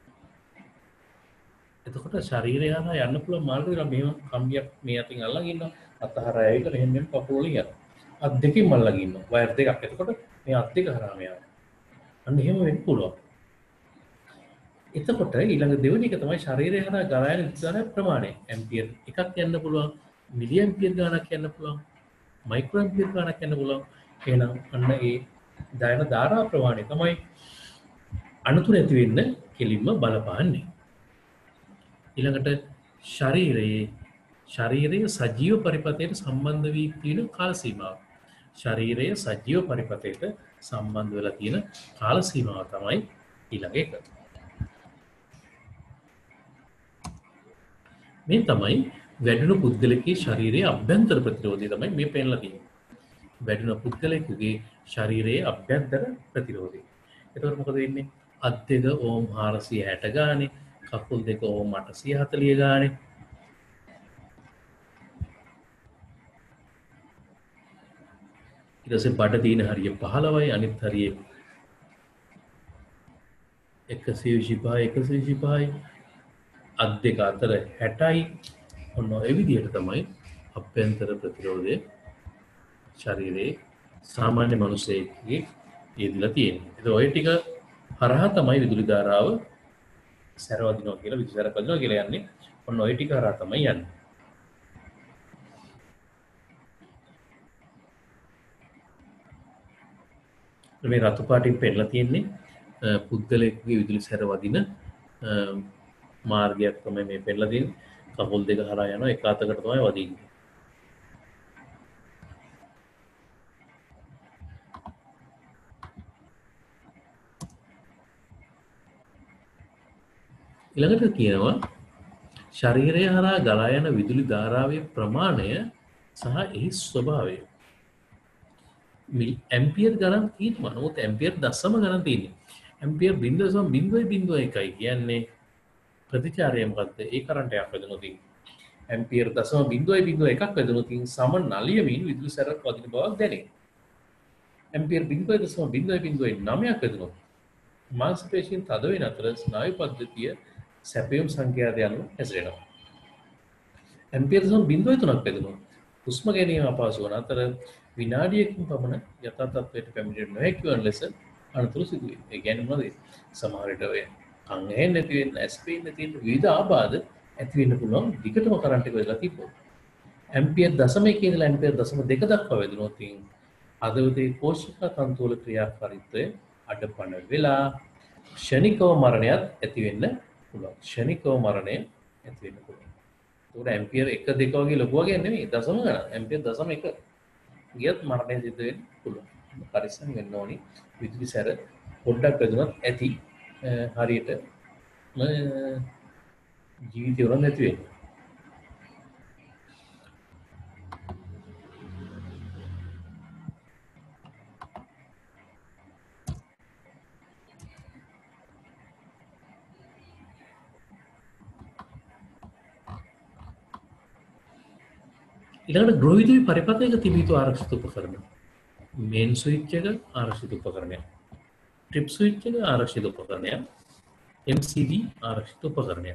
එතකොට ශරීරය හරහා යන්න පුළුවන් මාර්ගය මෙහෙම කම්බියක් මේ අතින් අල්ලගෙන ඉන්නවා. අත හරහා ඇවිල්ලා මෙහෙම මෙහෙම කකුල වලින් යනවා. අත් දෙකෙන් අල්ලගෙන ඉන්නවා. වයර් දෙකක්. එතකොට මේ අත් දෙක හරහාම යනවා. අන්න එහෙම වෙන්න පුළුවන්. එතකොට ඊළඟ දෙවෙනි එක තමයි ශරීරය හරහා ගලා යන විදුලි ප්‍රමාණය. ඇම්පියර් එකක් යන්න පුළුවන්. මිලි ඇම්පියර් ගාණක් යන්න පුළුවන්. මයික්‍රෝ ඇම්පියර් ගාණක් යන්න පුළුවන්. එහෙනම් අන්න ඒ දයන ධාරා ප්‍රවාහණය තමයි අනතුරු ඇති වෙන්න කෙලින්ම බලපාන්නේ. ඊළඟට ශරීරයේ ශරීරයේ සජීව පරිපථයට සම්බන්ධ වී තියෙන කාල සීමාව. ශරීරයේ සජීව පරිපථයට සම්බන්ධ වෙලා තියෙන කාල සීමාව තමයි ඊළඟ එක. මේ තමයි වැඩුණු පුද්ගලකේ ශරීරයේ අභ්‍යන්තර ප්‍රතිරෝධය තමයි මේ පෙන්ලා තියෙන්නේ. වැඩුණු පුද්ගලකගේ ශරීරයේ අභ්‍යන්තර ප්‍රතිරෝධය. එතකොට මොකද වෙන්නේ? අත් දෙක ඕම් හාරසිය හැට ගානේ, කකුල් දෙක ඕම් අටසිය හතලිය ගානේ. ඊට පස්සේ බඩ තියෙන හරිය පහළොවයි, අනිත් හරිය එකසිය විසිපහයි එකසිය විසිපහයි, අත් දෙක අතර හැටයි. ඔන්න ඒ විදිහට තමයි අභ්‍යන්තර ප්‍රතිරෝධය ශරීරයේ සාමාන්‍ය මිනිසෙකගේ යෙදලා තියෙන්නේ. ඒක ඔය ටික හරහා තමයි විදුලි ධාරාව සැරවදිනවා කියලා විදුලි සැර පදිනවා කියලා යන්නේ. ඔන්න ඔය ටික හරහා තමයි යන්නේ. මේ රතු පාටින් පෙන්නලා තියෙන්නේ පුද්ගලයෙකුගේ විදුලි සැර වදින මාර්ගයක් තමයි මේ පෙන්නලා තියෙන්නේ. කකුල් දෙක හරහා යනවා, එක අතකට තමයි වදින්නේ. ඊළඟට කියනවා ශරීරය හරහා ගලා යන විදුලි ධාරාවේ ප්‍රමාණය සහ එහි ස්වභාවය. ඇම්පියර් ගණන් තියෙනවා. නමුත් ඇම්පියර් දශම ගණන් තියෙන්නේ. Ampere zero point zero zero one කියන්නේ ප්‍රතිචාරය මොකද්ද? ඒ කරන්ට් එකක් වැදුනොත් ඇම්පියර් දශම zero point zero one එකක් වැදුනොත් සම නලියමින් විදුලි සැරක් වදින බවක් දැනේ. Ampere zero point zero zero nine ක් වැදුනොත් මාංශ පේශීන් තද වෙන අතර ස්නායු පද්ධතිය සැපයුම් සංඛ්‍යාත යනුව හැසිරෙනවා. ඇම්පියර් දශම zero point three ක් වැදුනොත් හුස්ම ගැනීම අපහසු වන අතර විනාඩියකින් පමණ යථා තත්ත්වයට පැමිණෙන්න නොහැකි වන ලෙස අනතුරු සිදු වේ. ඒ කියන්නේ මොනවද? සමහර විට ඔය කන් ඇහෙන්නේ නැති වෙන්න, ඇස් පේන්නේ නැති වෙන්න විවිධ ආබාධ ඇති වෙන්න පුළුවන් දිගටම කරන්ට් එක වෙලා තිබ්බොත්. ඇම්පියර් දශම එකේ ඉඳලා ඇම්පියර් දශම දෙක දක්වා වැදුනොත් හදවතේ කෝෂිකා තන්තු වල ක්‍රියාකාරීත්වය අඩපණ වෙලා ක්ෂණිකව මරණයත් ඇති වෙන්න පුළුවන්. ක්ෂණිකව මරණය ඇති වෙන්න පුළුවන්. ඒකට ඇම්පියර් එක දෙක වගේ ලොකු වගේ නෙමෙයි දශම ගණන්. ඇම්පියර් දශම එක ගියත් මරණය සිදු වෙන්න පුළුවන්. පරිස්සම් වෙන්න ඕනි. විදුලි සැර පොඩ්ඩක් වැදුනත් ඇති හරියට ජීවිතය උනත් නැති වෙන්නේ. ඊළඟට ගෘහ විදුලි පරිපථයක තිබිය යුතු ආරක්ෂිත උපකරණ. මේන් ස්විච් එක ආරක්ෂිත උපකරණයක්. ට්‍රිප් ස්විච් එක ආරක්ෂිත උපකරණයක්. එම් සී බී ආරක්ෂිත උපකරණයක්.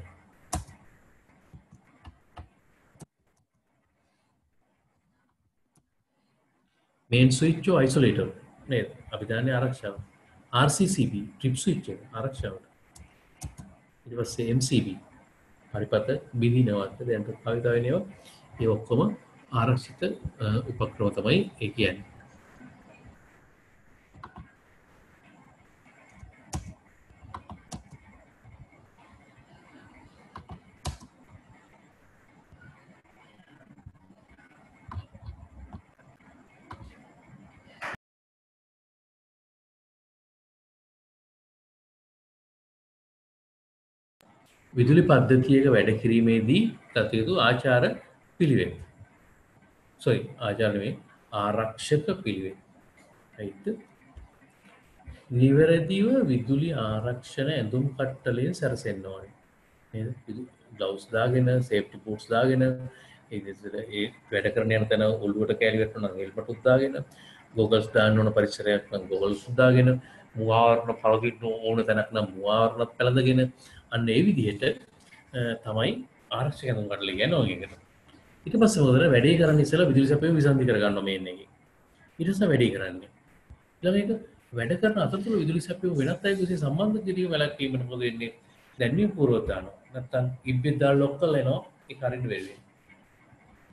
මේන් ස්විච් එක අයිසොලේටර් නේද? අපි දන්නේ ආරක්ෂාව. R C C B trip switch එක ආරක්ෂාවට. ඊට පස්සේ එම් සී බී පරිපථ බිඳිනවත් දැන් භාවිත වෙනේවා. ඒ ඔක්කොම ආරක්ෂිත උපක්‍රම තමයි ඒ කියන්නේ. විදුලි පද්ධතියක වැඩ කිරීමේදී ගත යුතු ආචාර පිළිවෙත්. සොයි ආචාර නෙමෙයි ආරක්ෂක පිළිවෙත්. right? නිවැරදිව විදුලි ආරක්ෂණ ඇඳුම් කට්ටලයෙන් සැරසෙන්න ඕනේ. නේද? ග්ලව්ස් දාගෙන, සේෆ්ටි බූට්ස් දාගෙන, ඒ ඒ වැඩ කරන යන තැන ඔළුවට කැලි වැටුණා නම් හෙල්මට් උත් දාගෙන, ගෝගල්ස් දාන්න ඕන පරිසරයක් නම් ගෝගල්ස් දාගෙන, මුවාවරණ පළකින්න ඕන තැනක් නම් මුවාවරණත් පැළඳගෙන අන්න ඒ විදිහට තමයි ආරක්ෂක ඇඳුම් කට්ටල කියන්නේ ඔය එකට. ඊට පස්සේ මොකද වැඩේ කරන්නේ ඉස්සෙල්ලා විදුලි සැපයුම විසන්ධි කරගන්නවා මේන් එකේ. ඊට පස්සේ වැඩේ කරන්නේ. ඊළඟ එක වැඩ කරන අතරතුර විදුලි සැපයුම වෙනත් අයෙකු විසින් සම්බන්ධ කිරීම වැළැක්වීමට මොකද වෙන්නේ? දැන්වීම පූර්වක දානවා. නැත්තම් ඉබ්බෙත් දාලා ලොක් කරලා එනවා ඒ කරින්ට් වෙන්නේ.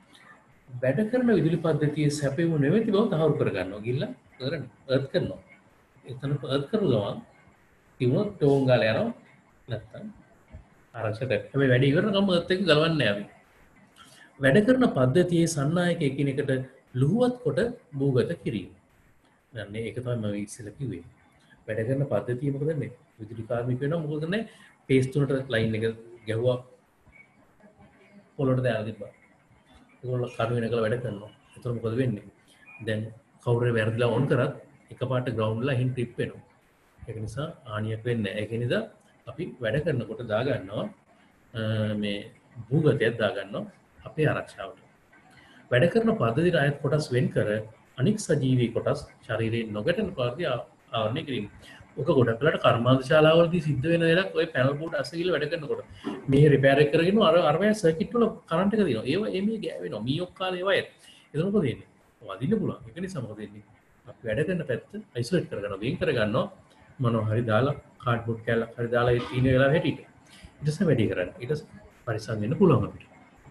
වැඩ කරන විදුලි පද්ධතියේ සැපයුම නෙවෙයි බව තහවුරු කරගන්නවා. ගිහිල්ලා කරන්නේ. අර්ත් කරනවා. එතන පර්ත් කරපු ගමන් කිව්වොත් ටෝන් ගාලා යනවා නැත්තම් ආරක්ෂක හැබැයි වැඩි ඉවරන ගම පර්ත් එක ගලවන්නේ නැහැ අපි. වැඩ කරන පද්ධතියේ සන්නායක එකිනෙකට ලුහුවත් කොට භූගත කිරීම. දැන් ඒක තමයි මම ඉස්සෙල්ලා කිව්වේ. වැඩ කරන පද්ධතිය මොකද මේ විදුලි කාර්මික වෙනවා මොකද කරන්නේ පේස් තුනට ලයින් එක ගැහුවා පොළොට දාලා තිබ්බා. ඒගොල්ලෝ කරු වෙනකල වැඩ කරනවා. ඒතර මොකද වෙන්නේ? දැන් කවුරු වැරදිලා ඔන් කරත් එකපාරට ග්‍රවුන්ඩ් ලා හින් ට්‍රිප් වෙනවා. ඒක නිසා හානියක් වෙන්නේ නැහැ. ඒක නිසා අපි වැඩ කරනකොට දා ගන්නවා මේ භූගතයක් දා ගන්නවා අපේ ආරක්ෂාවට. වැඩ කරන පද්ධතියට අයත් කොටස් වෙන් කර අනික් සජීවී කොටස් ශරීරයෙන් නොගැටෙන පරිදි ආවරණය කිරීම. ඔක ගොඩක් වෙලාවට කර්මාන්ත ශාලාවලදී සිද්ධ වෙන දේක් ඔය පැනල් බෝඩ් අස්සේ ගිහලා වැඩ කරනකොට මේ රිපෙයාර් එක කරගෙන අර අරවැය සර්කිට් වල කරන්ට් එක දිනවා. ඒවා එමේ ගෑවෙනවා. මීයොක් කාලේ ඒවා එත්. ඒක මොකද වෙන්නේ? වදින්න පුළුවන්. ඒක නිසා මොකද වෙන්නේ? අපි වැඩ කරන පැත්ත අයිසොලේට් කරගන්නවා. වෙන් කරගන්නවා. මොනවා හරි දාලා කාඩ්බෝඩ් කෑල්ලක් හරි දාලා ඒ තීන වෙලාව හැටියට. ඊට පස්සේ වැඩි කරන්න. ඊට පස්සේ පරිස්සම් වෙන්න පුළුවන් අපිට.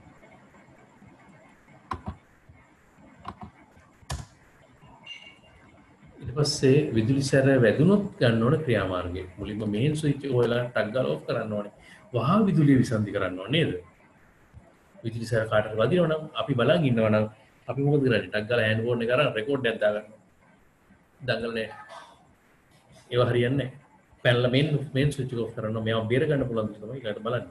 පස්සේ විදුලි සැර වැදුනොත් ගන්න ඕන ක්‍රියාමාර්ගය. මුලින්ම මේන් ස්විච් එක ඔයලා ටක් ගාලා ඔෆ් කරන්න ඕනේ. වහා විදුලිය විසන්ධි කරන්න ඕනේ නේද? විදුලි සැර කාටට වදිනවා නම් අපි බලන් ඉන්නවා නම් අපි මොකද කරන්නේ? ටක් ගාලා හෑන්ඩ් ෆෝන් එක අරන් රෙකෝඩ් එකක් දාගන්නවා. දඟලන්නේ. ඒව හරියන්නේ නැහැ. පැනලා මේන් මේන් ස්විච් එක ඔෆ් කරනවා. මේව බේර ගන්න පුළුවන් දෙයක් තමයි ඊළඟට බලන්න.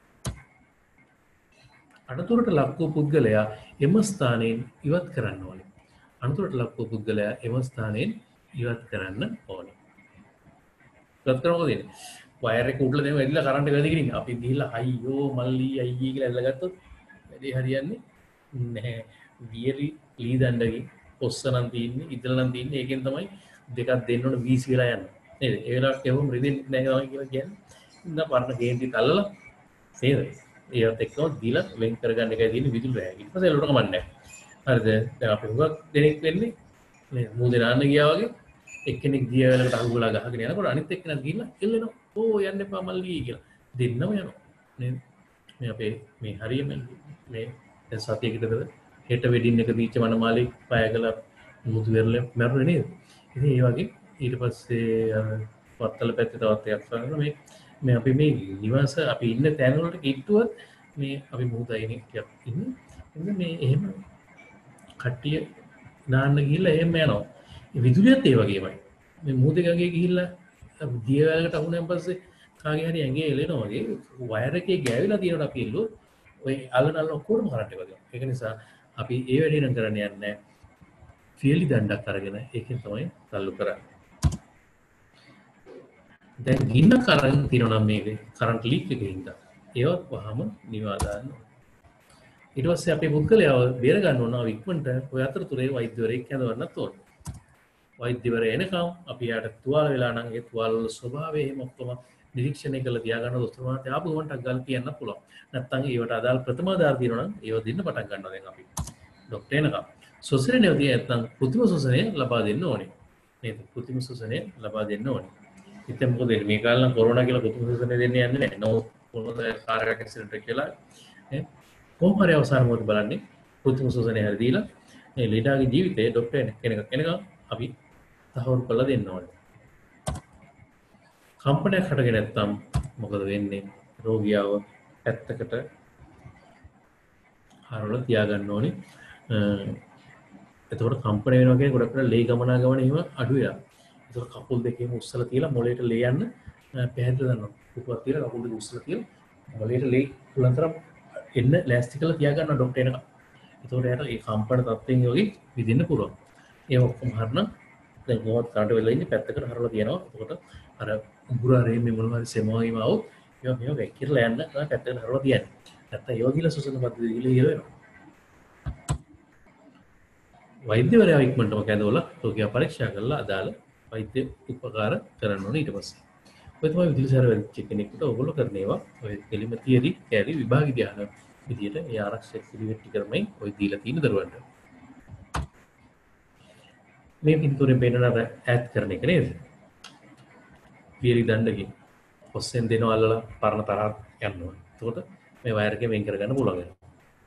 අනතුරට ලක් වූ පුද්ගලයා එම ස්ථානයෙන් ඉවත් කරන්න ඕනේ. අනතුරට ලක් වූ පුද්ගලයා එම ස්ථානයෙන් ඉවත් කරන්න ඕනේ. ඉවත් කරනකොට දෙන්නේ. වයර් එක උඩට දෙම වැදිලා කරන්ට් එක වැදිගෙන ඉන්නේ. අපි ගිහිල්ලා අයියෝ මල්ලි අයියේ කියලා ඇල්ලගත්තොත් වැඩේ හරියන්නේ නැහැ. වියරි ලී දණ්ඩගේ ඔස්ස නම් තියෙන්නේ, ඉදල නම් තියෙන්නේ. ඒකෙන් තමයි දෙකක් දෙන්න ඕන වීසි වෙලා යන්නේ. නේද? ඒ වෙලාවට කෙවුම් රිදෙන්නේ නැහැ තමයි කියලා කියන්නේ. ඉන්න පරණ කේන්ති තල්ලලා නේද? ඒවත් එක්කම දීලා වෙන් කරගන්න එකයි තියෙන්නේ විදුලි රැය. ඊට පස්සේ එළවට කමන්නේ නැහැ. හරිද? දැන් අපි හුඟක් දෙනෙක් වෙන්නේ මේ මූදේ නාන්න ගියා වගේ එක්කෙනෙක් දිය වෙලකට අහුගලා ගහගෙන යනකොට අනිත් එක්කෙනා ගිහිල්ලා එල්ලෙනවා. ඕ යන්න එපා මල්ලි කියලා. දෙන්නම යනවා. නේද? මේ අපේ මේ හරියම මේ දැන් සතියකට පෙර හෙට වෙඩින් එක දීච්ච මනමාලි පයකල මුදු වෙරළේ මැරුණේ නේද? ඉතින් ඒ වගේ ඊට පස්සේ වත්තල පැත්තේ තවත් එකක් කරනවා මේ මේ අපි මේ නිවාස අපි ඉන්න තැන් වලට කිට්ටුවත් මේ අපි මුහුදයිනේ ටිකක් ඉන්නේ. ඉතින් මේ එහෙම කට්ටිය නාන්න ගිහිල්ලා එහෙම යනවා. ඒ විදුලියත් ඒ වගේමයි. මේ මුහුදේ ගඟේ ගිහිල්ලා දිය වැලකට අහුනන් පස්සේ කාගේ හරි ඇඟේ එලෙනවා වගේ වයර් එකේ ගෑවිලා තියෙනවා අපි ඉල්ලුවොත් ඔය අල්ලන අල්ලන ඔක්කොම කරන්ට් එක වදිනවා. ඒක නිසා අපි ඒ වැඩේ නම් කරන්න යන්නේ නැහැ. ෆියලි දණ්ඩක් අරගෙන ඒකෙන් තමයි තල්ලු කරන්නේ. දැන් ගින්න කරන් තියෙනවා නම් මේකේ කරන්ට් ලීක් එකකින් හින්දා ඒවත් වහම නිවා දාන්න ඕනේ. ඊට පස්සේ අපේ පුද්ගලයාව බේර ගන්න ඕන ඉක්මනට ඔය අතරතුරේ වෛද්‍යවරයෙක් හඳවන්නත් ඕන. වෛද්‍යවරයා එනකම් අපි යාට තුවාල වෙලා නම් ඒ තුවාල වල ස්වභාවය එහෙම ඔක්කොම නිරීක්ෂණය කරලා තියාගන්න දොස්තර මහත්තයා ආපු ගමන්ට ගාලා කියන්න පුළුවන්. නැත්නම් ඒවට අදාළ ප්‍රථම ආධාර තියෙනවා නම් ඒව දෙන්න පටන් ගන්නවා දැන් අපි. ડોක්ටර් එනකම්. ශ්වසනය නැවතිය නැත්නම් કૃත්‍රිම ශ්වසනය ලබා දෙන්න ඕනේ. නේද? કૃත්‍රිම ශ්වසනය ලබා දෙන්න ඕනේ. ඉතින් මොකද මේ කාලේ නම් කොරෝනා කියලා કૃත්‍රිම ශ්වසනය දෙන්නේ යන්නේ නැහැ. නෝ කොහොමද කාර් එකක් ඇක්සිඩන්ට් එක කියලා නේ කොහොම හරි අවසාන මොහොත බලන්නේ કૃත්‍රිම ශ්වසනය හරි දීලා මේ ලීඩාගේ ජීවිතේ ડોක්ටර් කෙනෙක් කෙනකම් අපි තහවුරු කරලා දෙන්න ඕනේ. කම්පනයක් හටගෙන නැත්නම් මොකද වෙන්නේ? රෝගියාව පැත්තකට හරවලා තියාගන්න ඕනේ. එතකොට කම්පන වෙනවා කියන්නේ ගොඩක් වෙලා ලේ ගමනාගමන එහෙම අඩු වෙනවා. එතකොට කකුල් දෙකේම උස්සලා තියලා මොළයට ලේ යන්න පැහැදිලිව දානවා. පුටුවක් තියලා කකුල් දෙක උස්සලා තියලා මොළයට ලේ පුලන්තරම් එන්න ලෑස්ති කරලා තියාගන්න ડોක්ටර් එනකම්. එතකොට එයාට ඒ කම්පන තත්ත්වෙන් යෝගී විදින්න පුළුවන්. ඒ ඔක්කොම හරනම් දැන් මොකක්ද කාට වෙලා ඉන්නේ පැත්තකට හරවලා තියනවා. එතකොට අර උගුරා රේමේ මොනවා හරි සෙමවීම આવොත් ඒවා මේවා වැක්කිරලා යන්න තමයි පැත්තකට හරවලා තියන්නේ. නැත්තම් ඒවා ගිහලා සුසන පද්ධතිය ගිහලා ඉර වෙනවා. වෛද්‍යවරයා ඉක්මනටම කැඳවලා රෝගියා පරීක්ෂා කරලා අදාළ වෛද්‍ය උපකාර කරන්න ඕනේ ඊට පස්සේ. ඔය තමයි විදුලි සැර වෙච්ච කෙනෙකුට ඔයගොල්ලෝ කරන ඒවා ඔය එලිම තියරි කැරි විභාග ධ්‍යාන විදියට ඒ ආරක්ෂක පිළිවෙත් ටිකමයි ඔය දීලා තියෙන දරුවන්ට. මේ පින්තූරේ පේන අර ඈඩ් කරන එක නේද? වියලි දණ්ඩකින් ඔස්සෙන් දෙනවා අල්ලලා පරණ තරහක් යන්න ඕනේ. එතකොට මේ වයර් එක වෙන් කරගන්න පුළුවන් වෙනවා.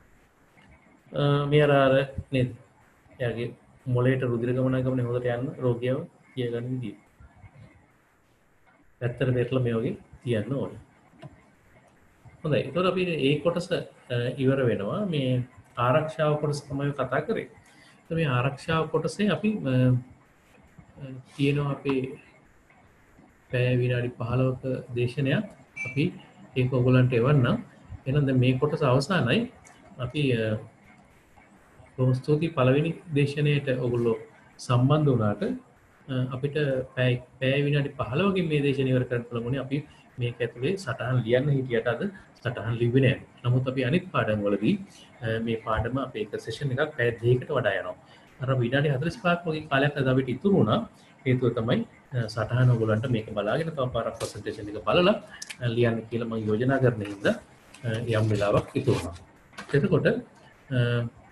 මේ අර අර නේද? එයාගේ මොළයට රුධිර ගමනාගමනය හොඳට යන්න රෝගියාව කියගන්න විදිය. පැත්තට පෙරලා මේ වගේ තියන්න ඕනේ. හොඳයි. ඒතකොට අපි ඒ කොටස ඉවර වෙනවා. මේ ආරක්ෂාව කොටස තමයි කතා කරේ. ඒත් මේ ආරක්ෂාව කොටසේ අපි තියෙනවා අපේ පැය විනාඩි පහළොවක දේශනයක්. අපි ඒක ඔයගොල්ලන්ට එවන්නම්. එහෙනම් දැන් මේ කොටස අවසానයි. අපි බොහොම ස්තුතියි පළවෙනි දේශනයේට ඔයගොල්ලෝ සම්බන්ධ වුණාට අපිට පැය පැය විනාඩි පහළොවකින් මේ දේශනය ඉවර කරන්න පුළුවන්. අපි මේක ඇතුලේ සටහන් ලියන්න හිටියට අද සටහන් ලිව්වේ නැහැ. නමුත් අපි අනිත් පාඩම් වලදී මේ පාඩම අපේ එක සෙෂන් එකක් පැය දෙකකට වඩා යනවා. අර විනාඩි හතළිස් පහක් වගේ කාලයක් අද අපිට ඉතුරු වුණා. හේතුව තමයි සටහන ඔයගොල්ලන්ට මේක බලාගෙන තව පාරක් ප්‍රසන්ටේෂන් එක බලලා ලියන්න කියලා මම යෝජනා කරන හින්දා යම් වෙලාවක් ඉතුරු වුණා. එතකොට